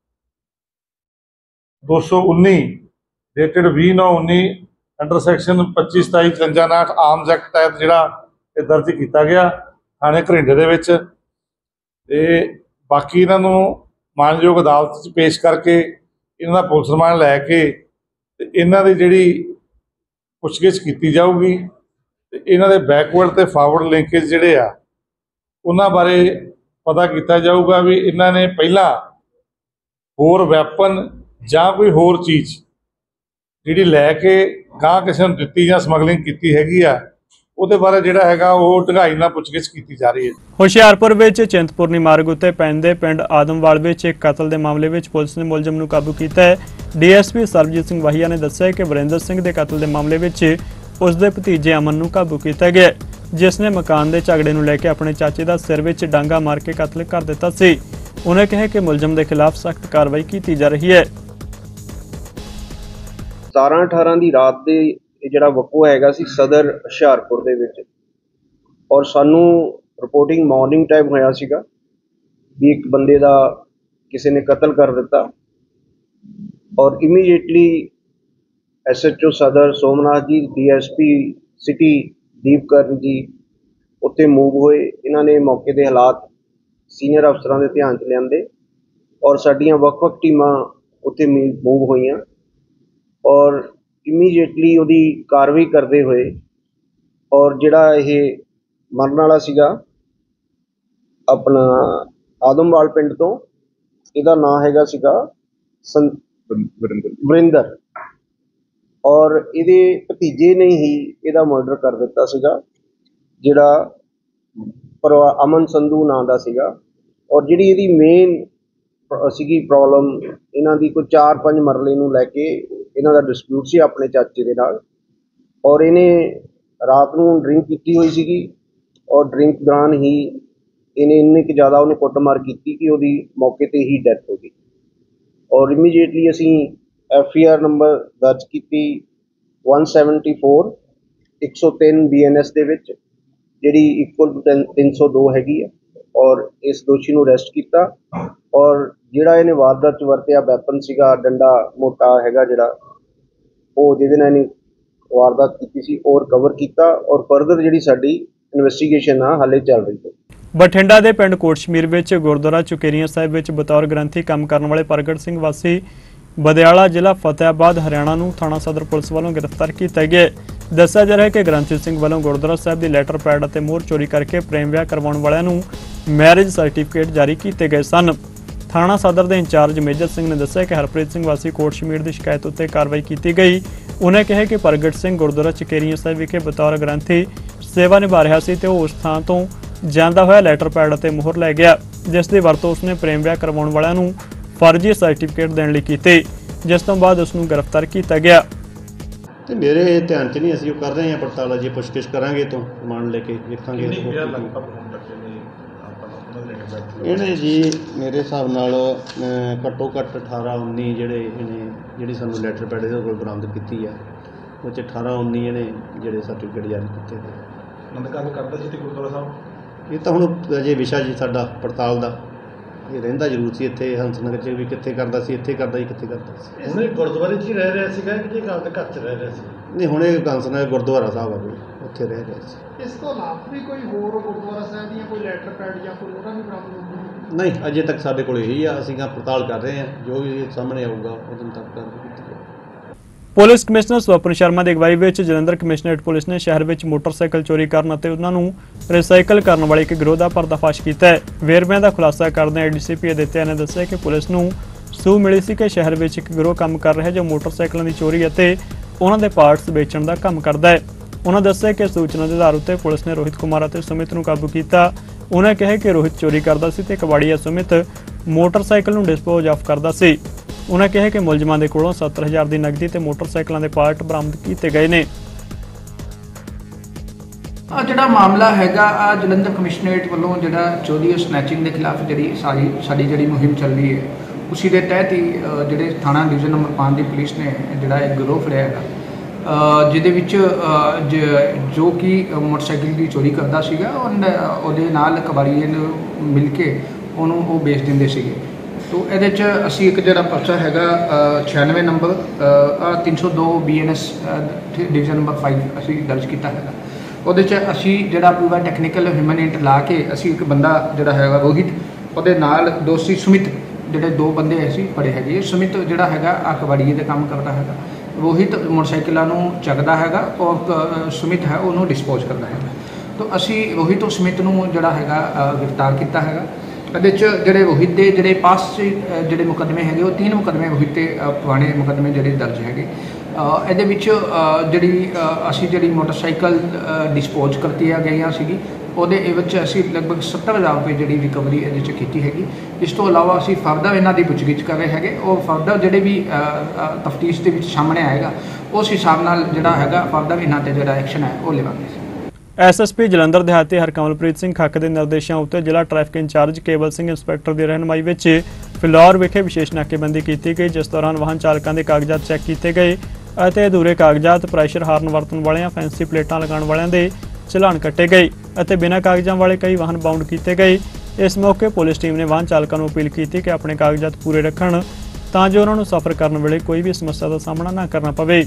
ਦੋ ਸੌ ਉੱਨੀ ਡੇਟਡ ਵੀਹ ਨੌ ਉੱਨੀ ਅੰਡਰ ਸੈਕਸ਼ਨ ਪੱਚੀ ਸਤਾਈ ਚੁਰੰਜਾ ਉਨਾਹਠ ਆਰਮਸ ਐਕਟ ਤਹਿਤ ਜਿਹੜਾ ਇਹ ਦਰਜ ਕੀਤਾ ਗਿਆ ਥਾਣੇ ਘਰਿੰਡੇ ਦੇ ਵਿੱਚ। ਤੇ ਬਾਕੀ ਇਹਨਾਂ ਨੂੰ ਮਾਨਯੋਗ ਅਦਾਲਤ 'ਚ ਪੇਸ਼ ਕਰਕੇ ਇਹਨਾਂ ਦਾ ਪੁਲਿਸ ਰਿਮਾਂਡ ਲੈ ਕੇ ਤੇ ਇਹਨਾਂ ਦੀ ਜਿਹੜੀ ਪੁੱਛਗਿੱਛ ਕੀਤੀ ਜਾਊਗੀ ਤੇ ਇਹਨਾਂ ਦੇ ਬੈਕਵਰਡ ਤੇ ਫਾਰਵਰਡ ਲਿੰਕੇਜ ਜਿਹੜੇ ਆ ਉਹਨਾਂ ਬਾਰੇ ਪਤਾ ਕੀਤਾ ਜਾਊਗਾ ਵੀ ਇਹਨਾਂ ਨੇ ਪਹਿਲਾਂ ਹੋਰ ਵੈਪਨ ਜਾਂ ਕੋਈ ਹੋਰ ਚੀਜ਼ ਜਿਹੜੀ ਲੈ ਕੇ ਗਾਂ ਕਿਸੇ ਨੂੰ ਦਿੱਤੀ ਜਾਂ ਸਮਗਲਿੰਗ ਕੀਤੀ ਹੈਗੀ ਆ, ਉਹਦੇ ਬਾਰੇ ਜਿਹੜਾ ਹੈਗਾ ਉਹ ਢੰਗਾਈ ਨਾਲ ਪੁੱਛਗਿੱਛ ਕੀਤੀ ਜਾ ਰਹੀ ਹੈ। ਹੁਸ਼ਿਆਰਪੁਰ ਵਿੱਚ ਚਿੰਤਪੁਰਨੀ ਮਾਰਗ ਉੱਤੇ ਪੈਂਦੇ ਪਿੰਡ ਆਦਮਵਾਲ ਵਿੱਚ ਇੱਕ ਕਤਲ ਦੇ ਮਾਮਲੇ ਵਿੱਚ ਪੁਲਿਸ ਨੇ ਮੁਲਜ਼ਮ ਨੂੰ ਕਾਬੂ ਕੀਤਾ ਹੈ। ਡੀਐਸਪੀ ਸਰਬਜੀਤ ਸਿੰਘ ਵਾਹੀਆ ਨੇ ਦੱਸਿਆ ਕਿ ਵਰਿੰਦਰ ਸਿੰਘ ਦੇ ਕਤਲ ਦੇ ਮਾਮਲੇ ਵਿੱਚ ਉਸ ਦੇ ਭਤੀਜੇ ਅਮਨ ਨੂੰ ਕਾਬੂ ਕੀਤਾ ਗਿਆ, ਜਿਸ ਨੇ ਮਕਾਨ ਦੇ ਝਗੜੇ ਨੂੰ ਲੈ ਕੇ ਆਪਣੇ ਚਾਚੇ ਦਾ ਸਿਰ ਵਿੱਚ ਡਾਂਗਾ ਮਾਰ ਕੇ ਕਤਲ ਕਰ ਦਿੱਤਾ ਸੀ। ਉਹਨੇ ਕਿਹਾ ਕਿ ਮੁਲਜ਼ਮ ਦੇ ਖਿਲਾਫ ਸਖਤ ਕਾਰਵਾਈ ਕੀਤੀ ਜਾ ਰਹੀ ਹੈ। ਸਤਾਰਾਂ ਅਠਾਰਾਂ ਦੀ ਰਾਤ ਦੇ ਇਹ ਜਿਹੜਾ ਵਕੂਆ ਹੈਗਾ ਸੀ ਸਦਰ ਹੁਸ਼ਿਆਰਪੁਰ ਦੇ ਵਿੱਚ, ਔਰ ਸਾਨੂੰ ਰਿਪੋਰਟਿੰਗ ਮਾਰਨਿੰਗ ਟਾਈਮ ਹੋਇਆ ਸੀਗਾ ਵੀ ਇੱਕ ਬੰਦੇ ਦਾ ਕਿਸੇ ਨੇ ਕਤਲ ਕਰ ਦਿੱਤਾ, ਔਰ ਇਮੀਡੀਏਟਲੀ ਐਸਐਚਓ ਸਦਰ ਸੋਮਨਾਥ ਜੀ, ਡੀਐਸਪੀ ਸਿਟੀ ਦੀਪਕਰਨ ਜੀ ਉੱਥੇ ਮੂਵ ਹੋਏ। ਇਹਨਾਂ ਨੇ ਮੌਕੇ ਦੇ ਹਾਲਾਤ ਸੀਨੀਅਰ ਅਫਸਰਾਂ ਦੇ ਧਿਆਨ 'ਚ ਲਿਆਂਦੇ ਔਰ ਸਾਡੀਆਂ ਵੱਖ-ਵੱਖ ਟੀਮਾਂ ਉੱਥੇ ਮੂਵ ਹੋਈਆਂ ਔਰ ਇਮੀਡੀਏਟਲੀ ਉਹਦੀ ਕਾਰਵਾਈ ਕਰਦੇ ਹੋਏ, ਔਰ ਜਿਹੜਾ ਇਹ ਮਰਨ ਵਾਲਾ ਸੀਗਾ ਆਪਣਾ ਆਦਮਵਾਲ ਪਿੰਡ ਤੋਂ, ਇਹਦਾ ਨਾਂ ਹੈਗਾ ਸੀਗਾ ਸੰ ਵਰਿੰਦਰ, ਔਰ ਇਹਦੇ ਭਤੀਜੇ ਨੇ ਹੀ ਇਹਦਾ ਮਰਡਰ ਕਰ ਦਿੱਤਾ ਸੀਗਾ, ਜਿਹੜਾ ਪਰਵਾ ਅਮਨ ਸੰਧੂ ਨਾਂ ਦਾ ਸੀਗਾ। ਔਰ ਜਿਹੜੀ ਇਹਦੀ ਮੇਨ ਸੀਗੀ ਪ੍ਰੋਬਲਮ, ਇਹਨਾਂ ਦੀ ਕੋਈ ਚਾਰ ਪੰਜ ਮਰਲੇ ਨੂੰ ਲੈ ਕੇ ਇਹਨਾਂ ਦਾ ਡਿਸਪਿਊਟ ਸੀ ਆਪਣੇ ਚਾਚੇ ਦੇ ਨਾਲ, ਔਰ ਇਹਨੇ ਰਾਤ ਨੂੰ ਡਰਿੰਕ ਕੀਤੀ ਹੋਈ ਸੀਗੀ ਔਰ ਡਰਿੰਕ ਦੌਰਾਨ ਹੀ ਇਹਨੇ ਇੰਨੇ ਕੁ ਜ਼ਿਆਦਾ ਉਹਨੇ ਕੁੱਟਮਾਰ ਕੀਤੀ ਕਿ ਉਹਦੀ ਮੌਕੇ 'ਤੇ ਹੀ ਡੈਥ ਹੋ ਗਈ। ਔਰ ਇਮੀਡੀਏਟਲੀ ਅਸੀਂ ਐਫ ਆਈ ਆਰ ਨੰਬਰ ਦਰਜ ਕੀਤੀ ਇੱਕ ਸੌ ਚੌਹੱਤਰ ਇੱਕ ਸੌ ਤਿੰਨ ਬੀ ਐਨ ਐਸ ਦੇ ਵਿੱਚ, ਜਿਹੜੀ ਇਕੁਅਲ ਤਿੰਨ ਸੌ ਦੋ ਹੈਗੀ ਹੈ, ਔਰ ਇਸ ਦੋਸ਼ੀ ਨੂੰ ਅਰੈਸਟ ਕੀਤਾ। ਔਰ ਜਿਹੜਾ ਇਹਨੇ ਵਾਰਦਾਤ 'ਚ ਵਰਤਿਆ ਵੈਪਨ ਸੀਗਾ ਡੰਡਾ ਮੋਟਾ ਹੈਗਾ ਜਿਹੜਾ, ਉਹ ਜਿਹਦੇ ਨਾਲ ਇਹਨੇ ਵਾਰਦਾਤ ਕੀਤੀ ਸੀ ਉਹ ਰਿਕਵਰ ਕੀਤਾ ਔਰ ਫਰਦਰ ਜਿਹੜੀ ਸਾਡੀ ਇਨਵੈਸਟੀਗੇਸ਼ਨ ਆ ਹਾਲੇ ਚੱਲ ਰਹੀ ਹੈ। ਬਠਿੰਡਾ ਦੇ ਪਿੰਡ ਕੋਟਸ਼ਮੀਰ ਵਿੱਚ ਗੁਰਦੁਆਰਾ ਚੁਕੇਰੀਆਂ ਸਾਹਿਬ ਵਿੱਚ ਬਤੌਰ ਗ੍ਰੰਥੀ ਕੰਮ ਕਰਨ ਵਾਲੇ ਪ੍ਰਗਟ ਸਿੰਘ ਵਾਸੀ ਬਦਿਆਲਾ ਜ਼ਿਲ੍ਹਾ ਫਤਿਆਬਾਦ ਹਰਿਆਣਾ ਨੂੰ ਥਾਣਾ ਸਦਰ ਪੁਲਿਸ ਵੱਲੋਂ ਗ੍ਰਿਫਤਾਰ ਕੀਤਾ ਗਿਆ। ਦੱਸਿਆ ਜਾ ਰਿਹਾ ਹੈ ਕਿ ਗ੍ਰੰਥੀ ਸਿੰਘ ਵੱਲੋਂ ਗੁਰਦੁਆਰਾ ਸਾਹਿਬ ਦੀ ਲੈਟਰ ਪੈਡ ਅਤੇ ਮੋਹਰ ਚੋਰੀ ਕਰਕੇ ਪ੍ਰੇਮ ਵਿਆਹ ਕਰਵਾਉਣ ਵਾਲਿਆਂ ਨੂੰ ਮੈਰਿਜ ਸਰਟੀਫਿਕੇਟ ਜਾਰੀ ਕੀਤੇ ਗਏ ਸਨ। ਥਾਣਾ ਸਦਰ ਦੇ ਇੰਚਾਰਜ ਮੇਜਰ ਸਿੰਘ ਨੇ ਦੱਸਿਆ ਕਿ ਹਰਪ੍ਰੀਤ ਸਿੰਘ ਵਾਸੀ ਕੋਟਸ਼ਮੀਰ ਦੀ ਸ਼ਿਕਾਇਤ ਉੱਤੇ ਕਾਰਵਾਈ ਕੀਤੀ ਗਈ। ਉਹਨੇ ਕਿਹਾ ਕਿ ਪ੍ਰਗਟ ਸਿੰਘ ਗੁਰਦੁਆਰਾ ਚੁਕੇਰੀਆਂ ਸਾਹਿਬ ਵਿਖੇ ਬਤੌਰ ਗ੍ਰੰਥੀ ਸੇਵਾ ਨਿਭਾ ਰਿਹਾ ਸੀ ਤੇ ਉਹ ਉਸ ਥਾਂ ਤੋਂ ਜਾਂਦਾ ਹੋਇਆ ਲੈਟਰ ਪੈਡ ਅਤੇ ਮੋਹਰ ਲੈ ਗਿਆ, ਜਿਸ ਦੀ ਵਰਤੋਂ ਉਸਨੇ ਪ੍ਰੇਮ ਵਿਆਹ ਕਰਵਾਉਣ ਵਾਲਿਆਂ ਨੂੰ ਫਰਜ਼ੀ ਸਰਟੀਫਿਕੇਟ ਦੇਣ ਲਈ ਕੀਤੀ, ਜਿਸ ਤੋਂ ਬਾਅਦ ਉਸ ਨੂੰ ਗ੍ਰਿਫਤਾਰ ਕੀਤਾ ਗਿਆ। ਤੇ ਮੇਰੇ ਧਿਆਨ 'ਚ ਨਹੀਂ, ਅਸੀਂ ਉਹ ਕਰ ਰਹੇ ਹਾਂ ਪੜਤਾਲ, ਅਜੇ ਪੁੱਛਗਿੱਛ ਕਰਾਂਗੇ ਤੋਂ ਰਿਮਾਂਡ ਲੈ ਕੇ ਵੇਖਾਂਗੇ। ਇਹਨੇ ਜੀ ਮੇਰੇ ਹਿਸਾਬ ਨਾਲ ਘੱਟੋ ਘੱਟ ਅਠਾਰਾਂ ਉੱਨੀ ਜਿਹੜੇ ਇਹਨੇ ਜਿਹੜੀ ਸਾਨੂੰ ਲੈਟਰ ਪੈਡ ਇਹਦੇ ਕੋਲ ਬਰਾਮਦ ਕੀਤੀ ਆ, ਉਹ 'ਚ ਅਠਾਰਾਂ ਉੱਨੀ ਇਹਨੇ ਜਿਹੜੇ ਸਰਟੀਫਿਕੇਟ ਜਾਰੀ ਕੀਤੇ ਗਏ। ਬੰਦ ਕੰਮ ਕਰਦਾ ਸੀ ਗੁਰਦੁਆਰਾ ਸਾਹਿਬ, ਇਹ ਤਾਂ ਹੁਣ ਅਜੇ ਵਿਸ਼ਾ ਜੀ ਸਾਡਾ ਪੜਤਾਲ ਦਾ, ਇਹ ਰਹਿੰਦਾ ਜ਼ਰੂਰ ਸੀ ਇੱਥੇ ਹੰਸਨਗਰ 'ਚ ਵੀ, ਕਿੱਥੇ ਕਰਦਾ ਸੀ, ਇੱਥੇ ਕਰਦਾ ਸੀ, ਕਿੱਥੇ ਕਰਦਾ ਸੀ। ਹੁਣ ਇਹ ਗੁਰਦੁਆਰੇ 'ਚ ਹੀ ਰਹਿ ਰਿਹਾ ਸੀਗਾ ਕਿ ਜੇ ਗੱਲ ਘਰ 'ਚ ਰਹਿ ਰਿਹਾ ਸੀ? ਨਹੀਂ, ਹੁਣ ਇਹ ਹੰਸਨਗਰ ਗੁਰਦੁਆਰਾ ਸਾਹਿਬ ਆ ਕੋਈ, ਉੱਥੇ ਰਹਿ ਰਿਹਾ ਸੀ। ਇਸ ਤੋਂ ਇਲਾਵਾ ਵੀ ਕੋਈ ਹੋਰ ਗੁਰਦੁਆਰਾ ਸਾਹਿਬ ਦੀਆਂ ਕੋਈ ਲੈਟਰ ਪੈਡ ਜਾਂ ਕੋਈ ਉਹਦਾ ਵੀ ਬਰਾਮਦ ਹੋਊਗਾ? ਨਹੀਂ, ਅਜੇ ਤੱਕ ਸਾਡੇ ਕੋਲ ਇਹੀ ਆ, ਅਸੀਂ ਪੜਤਾਲ ਕਰ ਰਹੇ ਹਾਂ, ਜੋ ਵੀ ਸਾਹਮਣੇ ਆਊਗਾ ਉਦੋਂ ਤੱਕ ਕਾਰਵਾਈ ਕੀਤੀ ਜਾਊਗੀ। ਪੁਲਿਸ ਕਮਿਸ਼ਨਰ ਸਵਪਨ ਸ਼ਰਮਾ ਦੀ ਅਗਵਾਈ ਵਿੱਚ ਜਲੰਧਰ ਕਮਿਸ਼ਨਰੇਟ ਪੁਲਿਸ ਨੇ ਸ਼ਹਿਰ ਵਿੱਚ ਮੋਟਰਸਾਈਕਲ ਚੋਰੀ ਕਰਨ ਅਤੇ ਉਹਨਾਂ ਨੂੰ ਰੀਸਾਈਕਲ ਕਰਨ ਵਾਲੇ ਇੱਕ ਗਿਰੋਹ ਦਾ ਪਰਦਾਫਾਸ਼ ਕੀਤਾ ਹੈ। ਵੇਰਵਿਆਂ ਦਾ ਖੁਲਾਸਾ ਕਰਦਿਆਂ ਏਡੀਸੀਪੀ ਅਦਿੱਤਿਆ ਨੇ ਦੱਸਿਆ ਕਿ ਪੁਲਿਸ ਨੂੰ ਸੂਹ ਮਿਲੀ ਸੀ ਕਿ ਸ਼ਹਿਰ ਵਿੱਚ ਇੱਕ ਗਿਰੋਹ ਕੰਮ ਕਰ ਰਿਹਾ ਜੋ ਮੋਟਰਸਾਈਕਲਾਂ ਦੀ ਚੋਰੀ ਅਤੇ ਉਹਨਾਂ ਦੇ ਪਾਰਟਸ ਵੇਚਣ ਦਾ ਕੰਮ ਕਰਦਾ ਹੈ। ਉਹਨਾਂ ਦੱਸਿਆ ਕਿ ਸੂਚਨਾ ਦੇ ਆਧਾਰ ਉੱਤੇ ਪੁਲਿਸ ਨੇ ਰੋਹਿਤ ਕੁਮਾਰ ਅਤੇ ਸੁਮਿਤ ਨੂੰ ਕਾਬੂ ਕੀਤਾ। ਉਹਨਾਂ ਕਿਹਾ ਕਿ ਰੋਹਿਤ ਚੋਰੀ ਕਰਦਾ ਸੀ ਤੇ ਕਬਾੜੀਆ ਸੁਮਿਤ ਮੋਟਰਸਾਈਕਲ ਨੂੰ ਡਿਸਪੋਜ਼ ਆਫ ਕਰਦਾ ਸੀ। ਉਹਨਾਂ ਕਿਹਾ ਕਿ ਮੁਲਜ਼ਮਾਂ ਦੇ ਕੋਲੋਂ ਸੱਤਰ ਹਜ਼ਾਰ ਦੀ ਨਕਦੀ ਤੇ ਮੋਟਰਸਾਈਕਲਾਂ ਦੇ ਪਾਰਟ ਬਰਾਮਦ ਕੀਤੇ ਗਏ ਨੇ। ਆ ਜਿਹੜਾ ਮਾਮਲਾ ਹੈਗਾ ਆ ਜਲੰਧਰ ਕਮਿਸ਼ਨਰੇਟ ਵੱਲੋਂ ਜਿਹੜਾ ਚੋਰੀ ਸਨੈਚਿੰਗ ਦੇ ਖਿਲਾਫ ਜਿਹੜੀ ਸਾਰੀ ਸਾਡੀ ਜਿਹੜੀ ਮੁਹਿੰਮ ਚੱਲ ਰਹੀ ਹੈ, ਉਸੀ ਦੇ ਤਹਿਤ ਹੀ ਜਿਹੜੇ ਥਾਣਾ ਡਿਵੀਜ਼ਨ ਨੰਬਰ ਪੰਜ ਦੀ ਪੁਲਿਸ ਨੇ ਜਿਹੜਾ ਇੱਕ ਗਿਰੋਹ ਫੜਿਆ ਹੈਗਾ, ਜਿਹਦੇ ਵਿੱਚ ਜੋ ਕਿ ਮੋਟਰਸਾਈਕਲ ਦੀ ਚੋਰੀ ਕਰਦਾ ਸੀਗਾ, ਉਹਦੇ ਨਾਲ ਕਬਾੜੀਏ ਨੂੰ ਮਿਲ ਕੇ ਉਹਨੂੰ ਉਹ ਵੇਚ ਦਿੰਦੇ ਸੀਗੇ। ਤੋ ਇਹਦੇ 'ਚ ਅਸੀਂ ਇੱਕ ਜਿਹੜਾ ਪਰਚਾ ਹੈਗਾ ਛਿਆਨਵੇਂ ਨੰਬਰ ਤਿੰਨ ਸੌ ਦੋ B N S division number ਪੰਜ ਅਸੀਂ ਦਰਜ ਕੀਤਾ ਹੈਗਾ। ਉਹਦੇ 'ਚ ਅਸੀਂ ਜਿਹੜਾ ਪੂਰਾ ਟੈਕਨੀਕਲ ਹਿਊਮਨਿਟ ਲਾ ਕੇ ਅਸੀਂ ਇੱਕ ਬੰਦਾ ਜਿਹੜਾ ਹੈਗਾ ਰੋਹਿਤ, ਉਹਦੇ ਨਾਲ ਦੋਸਤੀ ਸੁਮਿਤ, ਜਿਹੜੇ ਦੋ ਬੰਦੇ ਅਸੀਂ ਫੜੇ ਹੈਗੇ। ਸੁਮਿਤ ਜਿਹੜਾ ਹੈਗਾ ਆ ਕਬਾੜੀਏ ਦੇ ਕੰਮ ਕਰਦਾ ਹੈਗਾ, ਰੋਹਿਤ ਮੋਟਰਸਾਈਕਲਾਂ ਨੂੰ ਚੱਕਦਾ ਹੈਗਾ ਔਰ ਸੁਮਿਤ ਹੈ ਉਹਨੂੰ ਡਿਸਪੋਜ਼ ਕਰਦਾ ਹੈਗਾ। ਤਾਂ ਅਸੀਂ ਰੋਹਿਤ ਔਰ ਸੁਮਿਤ ਨੂੰ ਜਿਹੜਾ ਹੈਗਾ ਗ੍ਰਿਫਤਾਰ ਕੀਤਾ ਹੈਗਾ। ਇਹਦੇ 'ਚ ਜਿਹੜੇ ਰੋਹਿਤ ਦੇ ਜਿਹੜੇ ਪਾਸ ਜਿਹੜੇ ਮੁਕੱਦਮੇ ਹੈਗੇ ਉਹ ਤਿੰਨ ਮੁਕੱਦਮੇ ਰੋਹਿਤ ਤੇ ਪੁਰਾਣੇ ਮੁਕੱਦਮੇ ਜਿਹੜੇ ਦਰਜ ਹੈਗੇ। ਇਹਦੇ ਵਿੱਚ ਜਿਹੜੀ ਅਸੀਂ ਜਿਹੜੀ ਮੋਟਰਸਾਈਕਲ ਡਿਸਪੋਜ਼ ਕਰਤੀਆਂ ਗਈਆਂ ਸੀਗੀ, ਉਹਦੇ ਵਿੱਚ ਅਸੀਂ ਲਗਭਗ ਸੱਤਰ ਹਜ਼ਾਰ ਰੁਪਏ ਜਿਹੜੀ ਰਿਕਵਰੀ ਇਹਦੇ 'ਚ ਕੀਤੀ ਹੈਗੀ। ਇਸ ਤੋਂ ਇਲਾਵਾ ਅਸੀਂ ਫਰਦਰ ਇਹਨਾਂ ਦੀ ਪੁੱਛਗਿੱਛ ਕਰ ਰਹੇ ਹੈਗੇ ਔਰ ਫਰਦਰ ਜਿਹੜੇ ਵੀ ਤਫਤੀਸ਼ ਦੇ ਵਿੱਚ ਸਾਹਮਣੇ ਆਏਗਾ ਉਸ ਹਿਸਾਬ ਨਾਲ ਜਿਹੜਾ ਹੈਗਾ ਫਰਦਰ ਇਹਨਾਂ 'ਤੇ ਜਿਹੜਾ ਐਕਸ਼ਨ ਹੈ ਉਹ ਲਵਾਂਗੇ। ਐਸ ਐਸ ਪੀ ਜਲੰਧਰ ਦਿਹਾਤੀ ਹਰਕਮਲਪ੍ਰੀਤ ਸਿੰਘ ਖੱਕ ਦੇ ਨਿਰਦੇਸ਼ਾਂ ਉੱਤੇ ਜ਼ਿਲ੍ਹਾ ਟ੍ਰੈਫਿਕ ਇੰਚਾਰਜ ਕੇਵਲ ਸਿੰਘ ਇੰਸਪੈਕਟਰ ਦੀ ਰਹਿਨੁਮਾਈ ਵਿੱਚ ਫਿਲੌਰ ਵਿਖੇ ਵਿਸ਼ੇਸ਼ ਨਾਕੇਬੰਦੀ ਕੀਤੀ ਗਈ, ਜਿਸ ਦੌਰਾਨ ਵਾਹਨ ਚਾਲਕਾਂ ਦੇ ਕਾਗਜ਼ਾਤ ਚੈੱਕ ਕੀਤੇ ਗਏ ਅਤੇ ਅਧੂਰੇ ਕਾਗਜ਼ਾਤ, ਪ੍ਰੈਸ਼ਰ ਹਾਰਨ ਵਰਤਣ ਵਾਲਿਆਂ, ਫੈਂਸੀ ਪਲੇਟਾਂ ਲਗਾਉਣ ਵਾਲਿਆਂ ਦੇ ਚਲਾਨ ਕੱਟੇ ਗਏ ਅਤੇ ਬਿਨਾਂ ਕਾਗਜ਼ਾਂ ਵਾਲੇ ਕਈ ਵਾਹਨ ਬਾਉਂਡ ਕੀਤੇ ਗਏ। ਇਸ ਮੌਕੇ ਪੁਲਿਸ ਟੀਮ ਨੇ ਵਾਹਨ ਚਾਲਕਾਂ ਨੂੰ ਅਪੀਲ ਕੀਤੀ ਕਿ ਆਪਣੇ ਕਾਗਜ਼ਾਤ ਪੂਰੇ ਰੱਖਣ ਤਾਂ ਜੋ ਉਹਨਾਂ ਨੂੰ ਸਫ਼ਰ ਕਰਨ ਵੇਲੇ ਕੋਈ ਵੀ ਸਮੱਸਿਆ ਦਾ ਸਾਹਮਣਾ ਨਾ ਕਰਨਾ ਪਵੇ।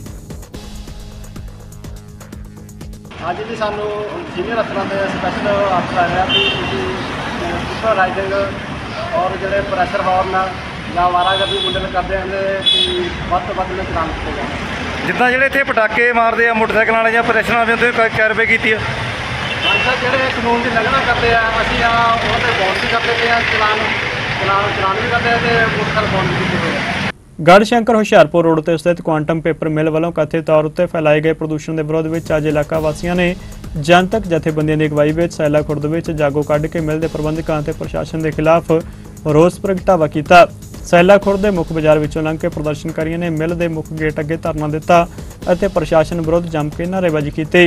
ਅੱਜ ਵੀ ਸਾਨੂੰ ਸੀਨੀਅਰ ਅਫਸਰਾਂ ਦੇ ਸਪੈਸ਼ਲ ਆਰਡਰ ਆਇਆ ਵੀ ਤੁਸੀਂ ਸੁਪਰ ਰਾਈਡਿੰਗ ਔਰ ਜਿਹੜੇ ਪ੍ਰੈਸ਼ਰ ਹਾਰਨ ਜਾਂ ਵਾਰਾਗਰਦੀ ਮੁੰਡੇ ਕਰਦੇ ਹਨ ਕਿ ਵੱਧ ਤੋਂ ਵੱਧ ਨੂੰ ਚਲਾਨ ਦਿੱਤੇ ਜਾਣ। ਜਿੱਦਾਂ ਜਿਹੜੇ ਇੱਥੇ ਪਟਾਕੇ ਮਾਰਦੇ ਆ ਮੋਟਰਸਾਈਕਲਾਂ ਵਾਲੇ ਜਾਂ ਪ੍ਰੈਸ਼ਰ ਵਾਲੇ ਹੁੰਦੇ ਕਿਆ ਕਾਰਵਾਈ ਕੀਤੀ ਆ? ਹਾਂਜੀ ਸਰ, ਜਿਹੜੇ ਕਾਨੂੰਨ ਦੀ ਉਲੰਘਣਾ ਕਰਦੇ ਆ ਅਸੀਂ ਆ ਉਹਨਾਂ 'ਤੇ ਬੌਂਡ ਵੀ ਕਰਦੇ ਪਏ ਆ, ਚਲਾਨ ਚਲਾਨ ਚਲਾਨ ਵੀ ਕਰਦੇ ਆ ਅਤੇ ਮੋਟਰਸਾਈਕਲ ਬੌਂਡ ਵੀ ਕੀਤੇ ਹੋਏ ਆ। ਗੜ੍ਹਸ਼ੰਕਰ ਹੁਸ਼ਿਆਰਪੁਰ ਰੋਡ ਤੇ ਸਥਿਤ ਕੁਆਂਟਮ ਪੇਪਰ ਮਿਲ ਵੱਲੋਂ ਕਥਿਤ ਤੌਰ ਉੱਤੇ ਫੈਲਾਏ ਗਏ ਪ੍ਰਦੂਸ਼ਣ ਦੇ ਵਿਰੋਧ ਵਿੱਚ ਅੱਜ ਇਲਾਕਾ ਵਾਸੀਆਂ ਨੇ ਜਨਤਕ ਜਥੇਬੰਦੀਆਂ ਦੀ ਅਗਵਾਈ ਵਿੱਚ ਸੈਲਾ ਖੁਰਦ ਵਿੱਚ ਜਾਗੋ ਕੱਢ ਕੇ ਮਿਲ ਦੇ ਪ੍ਰਬੰਧਕਾਂ ਅਤੇ ਪ੍ਰਸ਼ਾਸਨ ਦੇ ਖਿਲਾਫ ਰੋਸ ਪ੍ਰਗਟਾਵਾ ਕੀਤਾ। ਸੈਲਾ ਖੁਰਦ ਦੇ ਮੁੱਖ ਬਾਜ਼ਾਰ ਵਿੱਚੋਂ ਲੰਘ ਕੇ ਪ੍ਰਦਰਸ਼ਨਕਾਰੀਆਂ ਨੇ ਮਿਲ ਦੇ ਮੁੱਖ ਗੇਟ ਅੱਗੇ ਧਰਨਾ ਦਿੱਤਾ ਅਤੇ ਪ੍ਰਸ਼ਾਸਨ ਵਿਰੁੱਧ ਜੰਮ ਕੇ ਨਾਅਰੇਬਾਜ਼ੀ ਕੀਤੀ।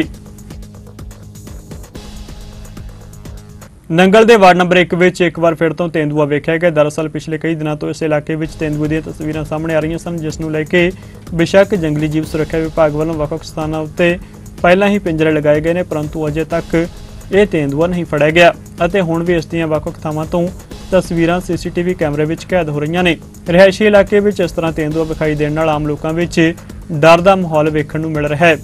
ਨੰਗਲ ਦੇ ਵਾਰਡ ਨੰਬਰ ਇੱਕ ਵਿੱਚ ਇੱਕ ਵਾਰ ਫਿਰ ਤੋਂ ਤੇਂਦੂਆ ਵੇਖਿਆ ਗਿਆ। ਦਰਅਸਲ ਪਿਛਲੇ ਕਈ ਦਿਨਾਂ ਤੋਂ ਇਸ ਇਲਾਕੇ ਵਿੱਚ ਤੇਂਦੂਏ ਦੀਆਂ ਤਸਵੀਰਾਂ ਸਾਹਮਣੇ ਆ ਰਹੀਆਂ ਸਨ, ਜਿਸ ਨੂੰ ਲੈ ਕੇ ਬੇਸ਼ੱਕ ਜੰਗਲੀ ਜੀਵ ਸੁਰੱਖਿਆ ਵਿਭਾਗ ਵੱਲੋਂ ਵੱਖ-ਵੱਖ ਸਥਾਨਾਂ ਉੱਤੇ ਪਹਿਲਾਂ ਹੀ ਪਿੰਜਰੇ ਲਗਾਏ ਗਏ ਨੇ, ਪਰੰਤੂ ਅਜੇ ਤੱਕ ਇਹ ਤੇਂਦੂਆ ਨਹੀਂ ਫੜਿਆ ਗਿਆ ਅਤੇ ਹੁਣ ਵੀ ਇਸ ਦੀਆਂ ਵੱਖ-ਵੱਖ ਥਾਵਾਂ ਤੋਂ ਤਸਵੀਰਾਂ ਸੀ ਸੀ ਟੀ ਵੀ ਕੈਮਰੇ ਵਿੱਚ ਕੈਦ ਹੋ ਰਹੀਆਂ ਨੇ। ਰਿਹਾਇਸ਼ੀ ਇਲਾਕੇ ਵਿੱਚ ਇਸ ਤਰ੍ਹਾਂ ਤੇਂਦੂਆ ਵਿਖਾਈ ਦੇਣ ਨਾਲ ਆਮ ਲੋਕਾਂ ਵਿੱਚ ਡਰ ਦਾ ਮਾਹੌਲ ਵੇਖਣ ਨੂੰ ਮਿਲ ਰਿਹਾ ਹੈ।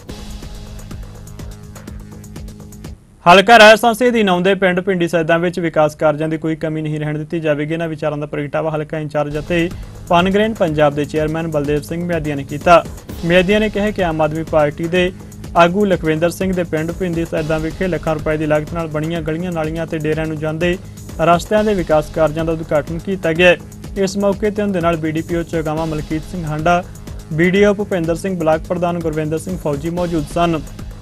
ਹਲਕਾ ਰਾਜਸਥਾਨ ਦੀ ਨੌਂਦੇ ਪਿੰਡ ਪਿੰਡੀ ਸੈਦਾਂ ਵਿੱਚ ਵਿਕਾਸ ਕਾਰਜਾਂ ਦੀ ਕੋਈ ਕਮੀ ਨਹੀਂ ਰਹਿਣ ਦਿੱਤੀ ਜਾਵੇਗੀ। ਇਹਨਾਂ ਵਿਚਾਰਾਂ ਦਾ ਪ੍ਰਗਟਾਵਾ ਹਲਕਾ ਇੰਚਾਰਜ ਅਤੇ ਪਨਗ੍ਰੇਨ ਪੰਜਾਬ ਦੇ ਚੇਅਰਮੈਨ ਬਲਦੇਵ ਸਿੰਘ ਮਿਆਦੀਆਂ ਨੇ ਕੀਤਾ। ਮਿਆਦੀਆਂ ਨੇ ਕਿਹਾ ਕਿ ਆਮ ਆਦਮੀ ਪਾਰਟੀ ਦੇ ਆਗੂ ਲਖਵਿੰਦਰ ਸਿੰਘ ਦੇ ਪਿੰਡ ਪਿੰਡੀ ਸੈਦਾਂ ਵਿਖੇ ਲੱਖਾਂ ਰੁਪਏ ਦੀ ਲਾਗਤ ਨਾਲ ਬਣੀਆਂ ਗਲੀਆਂ, ਨਾਲੀਆਂ ਅਤੇ ਡੇਰਿਆਂ ਨੂੰ ਜਾਂਦੇ ਰਸਤਿਆਂ ਦੇ ਵਿਕਾਸ ਕਾਰਜਾਂ ਦਾ ਉਦਘਾਟਨ ਕੀਤਾ ਗਿਆ। ਇਸ ਮੌਕੇ ਤੇ ਉਹਨਾਂ ਦੇ ਨਾਲ B D P O Chogawan Malkit Singh Handa, B D O Bhupinder Singh, block ਪ੍ਰਧਾਨ ਗੁਰਵਿੰਦਰ ਸਿੰਘ ਫੌਜੀ ਮੌਜੂਦ ਸਨ।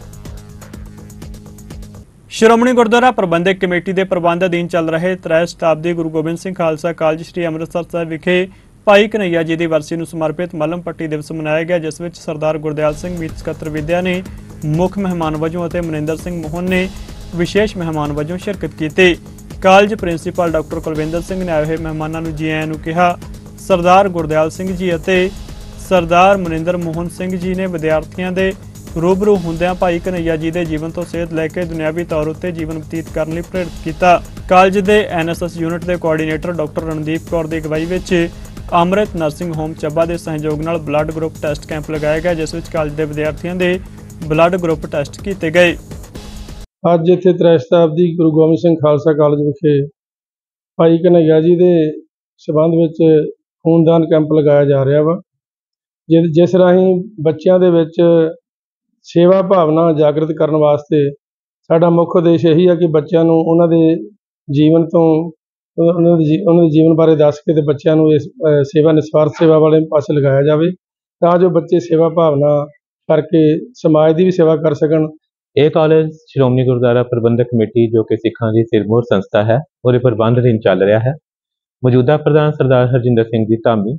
ਸ਼੍ਰੋਮਣੀ ਗੁਰਦੁਆਰਾ ਪ੍ਰਬੰਧਕ ਕਮੇਟੀ ਦੇ ਪ੍ਰਬੰਧ ਅਧੀਨ ਚੱਲ ਰਹੇ ਤ੍ਰੈ ਸ਼ਤਾਬਦੀ ਗੁਰੂ ਗੋਬਿੰਦ ਸਿੰਘ ਖਾਲਸਾ ਕਾਲਜ ਸ੍ਰੀ ਅੰਮ੍ਰਿਤਸਰ ਸਾਹਿਬ ਵਿਖੇ ਭਾਈ ਕਨਈਆ ਜੀ ਦੀ ਵਰਸੀ ਨੂੰ ਸਮਰਪਿਤ ਮੱਲਮ ਪੱਟੀ ਦਿਵਸ ਮਨਾਇਆ ਗਿਆ, ਜਿਸ ਵਿੱਚ ਸਰਦਾਰ ਗੁਰਦਿਆਲ ਸਿੰਘ ਮੀਤ ਸਕੱਤਰ ਵਿਦਿਆ ਨੇ ਮੁੱਖ ਮਹਿਮਾਨ ਵਜੋਂ ਅਤੇ ਮਨਿੰਦਰ ਸਿੰਘ ਮੋਹਨ ਨੇ ਵਿਸ਼ੇਸ਼ ਮਹਿਮਾਨ ਵਜੋਂ ਸ਼ਿਰਕਤ ਕੀਤੀ। College principal doctor Kulwinder Singh ਨੇ ਆਏ ਹੋਏ ਮਹਿਮਾਨਾਂ ਨੂੰ ਜੀ ਆਇਆਂ ਨੂੰ ਕਿਹਾ। ਸਰਦਾਰ ਗੁਰਦਿਆਲ ਸਿੰਘ ਜੀ ਅਤੇ ਸਰਦਾਰ ਮਨਿੰਦਰ ਮੋਹਨ ਸਿੰਘ ਜੀ ਨੇ ਵਿਦਿਆਰਥੀਆਂ ਦੇ ਰੂਬਰੂ ਹੁੰਦਿਆਂ ਭਾਈ ਕਨਈਆ ਜੀ ਦੇ ਜੀਵਨ ਤੋਂ ਸੇਧ ਲੈ ਕੇ ਦੁਨਿਆਵੀ ਤੌਰ ਉੱਤੇ ਜੀਵਨ ਬਤੀਤ ਕਰਨ ਲਈ ਪ੍ਰੇਰਿਤ ਕੀਤਾ। ਕਾਲਜ ਦੇ ਐਨ ਐਸ ਐਸ ਯੂਨਿਟ ਦੇ ਕੋਆਰਡੀਨੇਟਰ ਡਾਕਟਰ ਰਣਦੀਪ ਕੌਰ ਦੀ ਅਗਵਾਈ ਵਿੱਚ ਅੰਮ੍ਰਿਤ ਨਰਸਿੰਗ ਹੋਮ ਚੱਬਾ ਦੇ ਸਹਿਯੋਗ ਨਾਲ ਬਲੱਡ ਗਰੁੱਪ ਟੈਸਟ ਕੈਂਪ ਲਗਾਇਆ ਗਿਆ, ਜਿਸ ਵਿੱਚ ਕਾਲਜ ਦੇ ਵਿਦਿਆਰਥੀਆਂ ਦੇ ਬਲੱਡ ਗਰੁੱਪ ਟੈਸਟ ਕੀਤੇ ਗਏ। ਅੱਜ ਇੱਥੇ ਤ੍ਰੈ ਸ਼ਤਾਬਦੀ ਗੁਰੂ ਗੋਬਿੰਦ ਸਿੰਘ ਖਾਲਸਾ ਕਾਲਜ ਵਿਖੇ ਭਾਈ ਕਨਈਆ ਜੀ ਦੇ ਸਬੰਧ ਵਿੱਚ ਖੂਨਦਾਨ ਕੈਂਪ ਲਗਾਇਆ ਜਾ ਰਿਹਾ ਵਾ, ਜਿਸ ਰਾਹੀਂ ਬੱਚਿਆਂ ਦੇ ਵਿੱਚ ਸੇਵਾ ਭਾਵਨਾ ਜਾਗਰਤ ਕਰਨ ਵਾਸਤੇ ਸਾਡਾ ਮੁੱਖ ਉਦੇਸ਼ ਇਹੀ ਹੈ ਕਿ ਬੱਚਿਆਂ ਨੂੰ ਉਹਨਾਂ ਦੇ ਜੀਵਨ ਤੋਂ ਉਹਨਾਂ ਦੇ ਉਹਨਾਂ ਦੇ ਜੀਵਨ ਬਾਰੇ ਦੱਸ ਕੇ ਤੇ ਬੱਚਿਆਂ ਨੂੰ ਇਸ ਸੇਵਾ ਨਿਸਵਾਰਥ ਸੇਵਾ ਵਾਲੇ ਪਾਸੇ ਲਗਾਇਆ ਜਾਵੇ, ਤਾਂ ਜੋ ਬੱਚੇ ਸੇਵਾ ਭਾਵਨਾ ਕਰਕੇ ਸਮਾਜ ਦੀ ਵੀ ਸੇਵਾ ਕਰ ਸਕਣ। ਇਹ ਕਾਲਜ ਸ਼੍ਰੋਮਣੀ ਗੁਰਦੁਆਰਾ ਪ੍ਰਬੰਧਕ ਕਮੇਟੀ ਜੋ ਕਿ ਸਿੱਖਾਂ ਦੀ ਸਿਰਮੌਰ ਸੰਸਥਾ ਹੈ, ਉਹਦੇ ਪ੍ਰਬੰਧ ਅਧੀਨ ਚੱਲ ਰਿਹਾ ਹੈ। ਮੌਜੂਦਾ ਪ੍ਰਧਾਨ ਸਰਦਾਰ ਹਰਜਿੰਦਰ ਸਿੰਘ ਜੀ ਧਾਮੀ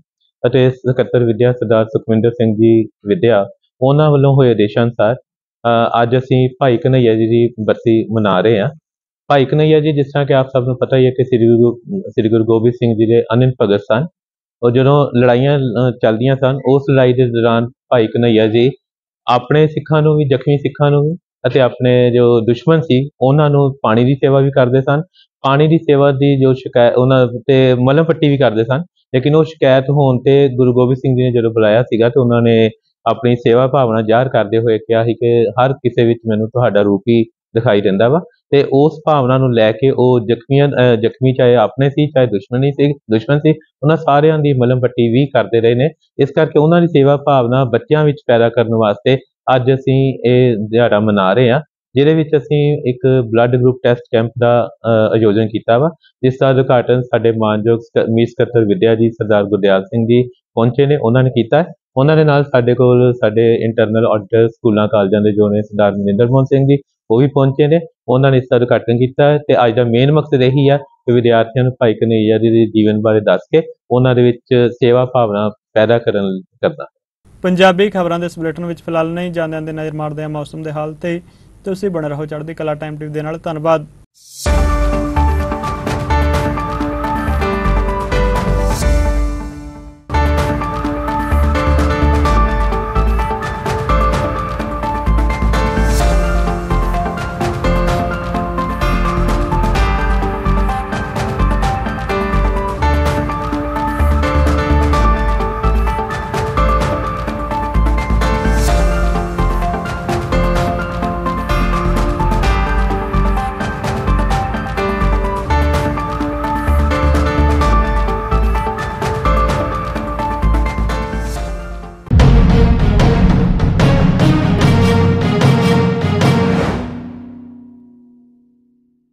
ਅਤੇ ਸਕੱਤਰ ਵਿੱਦਿਆ ਸਰਦਾਰ ਸੁਖਵਿੰਦਰ ਸਿੰਘ ਜੀ ਵਿੱਦਿਆ, ਉਹਨਾਂ ਵੱਲੋਂ ਹੋਏ ਆਦੇਸ਼ਾਂ ਅਨੁਸਾਰ ਅ, ਅੱਜ ਅਸੀਂ ਭਾਈ ਕਨ੍ਹਈਆ ਜੀ ਦੀ ਬਰਸੀ ਮਨਾ ਰਹੇ ਹਾਂ। ਭਾਈ ਕਨ੍ਹਈਆ ਜੀ, ਜਿਸ ਤਰ੍ਹਾਂ ਕਿ ਆਪ ਸਭ ਨੂੰ ਪਤਾ ਹੀ ਹੈ ਕਿ ਸ੍ਰੀ ਗੁਰੂ ਸ੍ਰੀ ਗੁਰੂ ਗੋਬਿੰਦ ਸਿੰਘ ਜੀ ਦੇ ਅਨੰਤ ਭਗਤ ਸਨ। ਉਹ ਜਦੋਂ ਲੜਾਈਆਂ ਅ, ਚੱਲਦੀਆਂ ਸਨ, ਉਸ ਲੜਾਈ ਦੇ ਦੌਰਾਨ ਭਾਈ ਕਨ੍ਹਈਆ ਜੀ ਆਪਣੇ ਸਿੱਖਾਂ ਨੂੰ ਵੀ, ਜ਼ਖਮੀ ਸਿੱਖਾਂ ਨੂੰ ਵੀ ਅਤੇ ਆਪਣੇ ਜੋ ਦੁਸ਼ਮਣ ਸੀ ਉਹਨਾਂ ਨੂੰ ਪਾਣੀ ਦੀ ਸੇਵਾ ਵੀ ਕਰਦੇ ਸਨ। ਪਾਣੀ ਦੀ ਸੇਵਾ ਦੀ ਜੋ ਸ਼ਿਕਾਇਤ ਉਹਨਾਂ 'ਤੇ ਮਲਮ ਪੱਟੀ ਵੀ ਕਰਦੇ ਸਨ। ਲੇਕਿਨ ਉਹ ਸ਼ਿਕਾਇਤ ਹੋਣ 'ਤੇ ਗੁਰੂ ਗੋਬਿੰਦ ਸਿੰਘ ਜੀ ਨੇ ਜਦੋਂ ਬੁਲਾਇਆ ਸੀਗਾ ਤਾਂ ਉਹਨਾਂ ਨੇ ਆਪਣੀ ਸੇਵਾ ਭਾਵਨਾ ਜ਼ਾਹਰ ਕਰਦੇ ਹੋਏ ਕਿਹਾ ਸੀ ਕਿ ਹਰ ਕਿਸੇ ਵਿੱਚ ਮੈਨੂੰ ਤੁਹਾਡਾ ਰੂਪ ਹੀ ਦਿਖਾਈ ਦਿੰਦਾ ਵਾ। ਅਤੇ ਉਸ ਭਾਵਨਾ ਨੂੰ ਲੈ ਕੇ ਉਹ ਜ਼ਖਮੀਆਂ ਅ, ਜ਼ਖਮੀ ਚਾਹੇ ਆਪਣੇ ਸੀ ਚਾਹੇ ਦੁਸ਼ਮਣੀ ਸੀ ਦੁਸ਼ਮਣ ਸੀ, ਉਹਨਾਂ ਸਾਰਿਆਂ ਦੀ ਮਲਮ ਪੱਟੀ ਵੀ ਕਰਦੇ ਰਹੇ ਨੇ। ਇਸ ਕਰਕੇ ਉਹਨਾਂ ਦੀ ਸੇਵਾ ਭਾਵਨਾ ਬੱਚਿਆਂ ਵਿੱਚ ਪੈਦਾ ਕਰਨ ਵਾਸਤੇ ਅੱਜ ਅਸੀਂ ਇਹ ਦਿਹਾੜਾ ਮਨਾ ਰਹੇ ਹਾਂ, ਜਿਹਦੇ ਵਿੱਚ ਅਸੀਂ ਇੱਕ ਬਲੱਡ ਗਰੁੱਪ ਟੈਸਟ ਕੈਂਪ ਦਾ ਅ, ਆਯੋਜਨ ਕੀਤਾ ਵਾ, ਜਿਸ ਦਾ ਉਦਘਾਟਨ ਸਾਡੇ ਮਾਨਯੋਗ ਸਕ- ਮੀਤ ਸਕੱਤਰ ਵਿੱਦਿਆ ਜੀ ਸਰਦਾਰ ਗੁਰਦਿਆਲ ਸਿੰਘ ਜੀ ਪਹੁੰਚੇ ਨੇ, ਉਹਨਾਂ ਨੇ ਕੀਤਾ ਹੈ। ਉਹਨਾਂ ਦੇ ਨਾਲ ਸਾਡੇ ਕੋਲ ਸਾਡੇ ਇੰਟਰਨਲ ਆਡੀਟਰ ਸਕੂਲਾਂ ਕਾਲਜਾਂ ਦੇ ਜੋ ਨੇ ਸਰਦਾਰ ਮਨਿੰਦਰ ਮੋਹਨ ਸਿੰਘ ਜੀ, ਉਹ ਵੀ ਪਹੁੰਚੇ ਨੇ। ਉਹਨਾਂ ਨੇ ਇਸ ਦਾ ਉਦਘਾਟਨ ਕੀਤਾ ਹੈ ਅਤੇ ਅੱਜ ਦਾ ਮੇਨ ਮਕਸਦ ਇਹੀ ਆ ਕਿ ਵਿਦਿਆਰਥੀਆਂ ਨੂੰ ਭਾਈ ਕਨ੍ਹਈਆ ਜੀ ਦੇ ਜੀਵਨ ਬਾਰੇ ਦੱਸ ਕੇ ਉਹਨਾਂ ਦੇ ਵਿੱਚ ਸੇਵਾ ਭਾਵਨਾ ਪੈਦਾ ਕਰਨ ਕਰਨਾ। ਪੰਜਾਬੀ ਖਬਰਾਂ ਦੇ ਇਸ ਬੁਲੇਟਿਨ ਵਿੱਚ ਫਿਲਹਾਲ ਨਹੀਂ ਜਾਂਦੇ ਆਂਦੇ ਨਜ਼ਰ ਮਾਰਦੇ ਹਾਂ ਮੌਸਮ ਦੇ ਹਾਲ ਤੇ। ਤੁਸੀਂ ਬਣੇ ਰਹੋ ਚੜ੍ਹਦੀ ਕਲਾ ਟਾਈਮ ਟੀਵੀ ਦੇ ਨਾਲ। ਧੰਨਵਾਦ।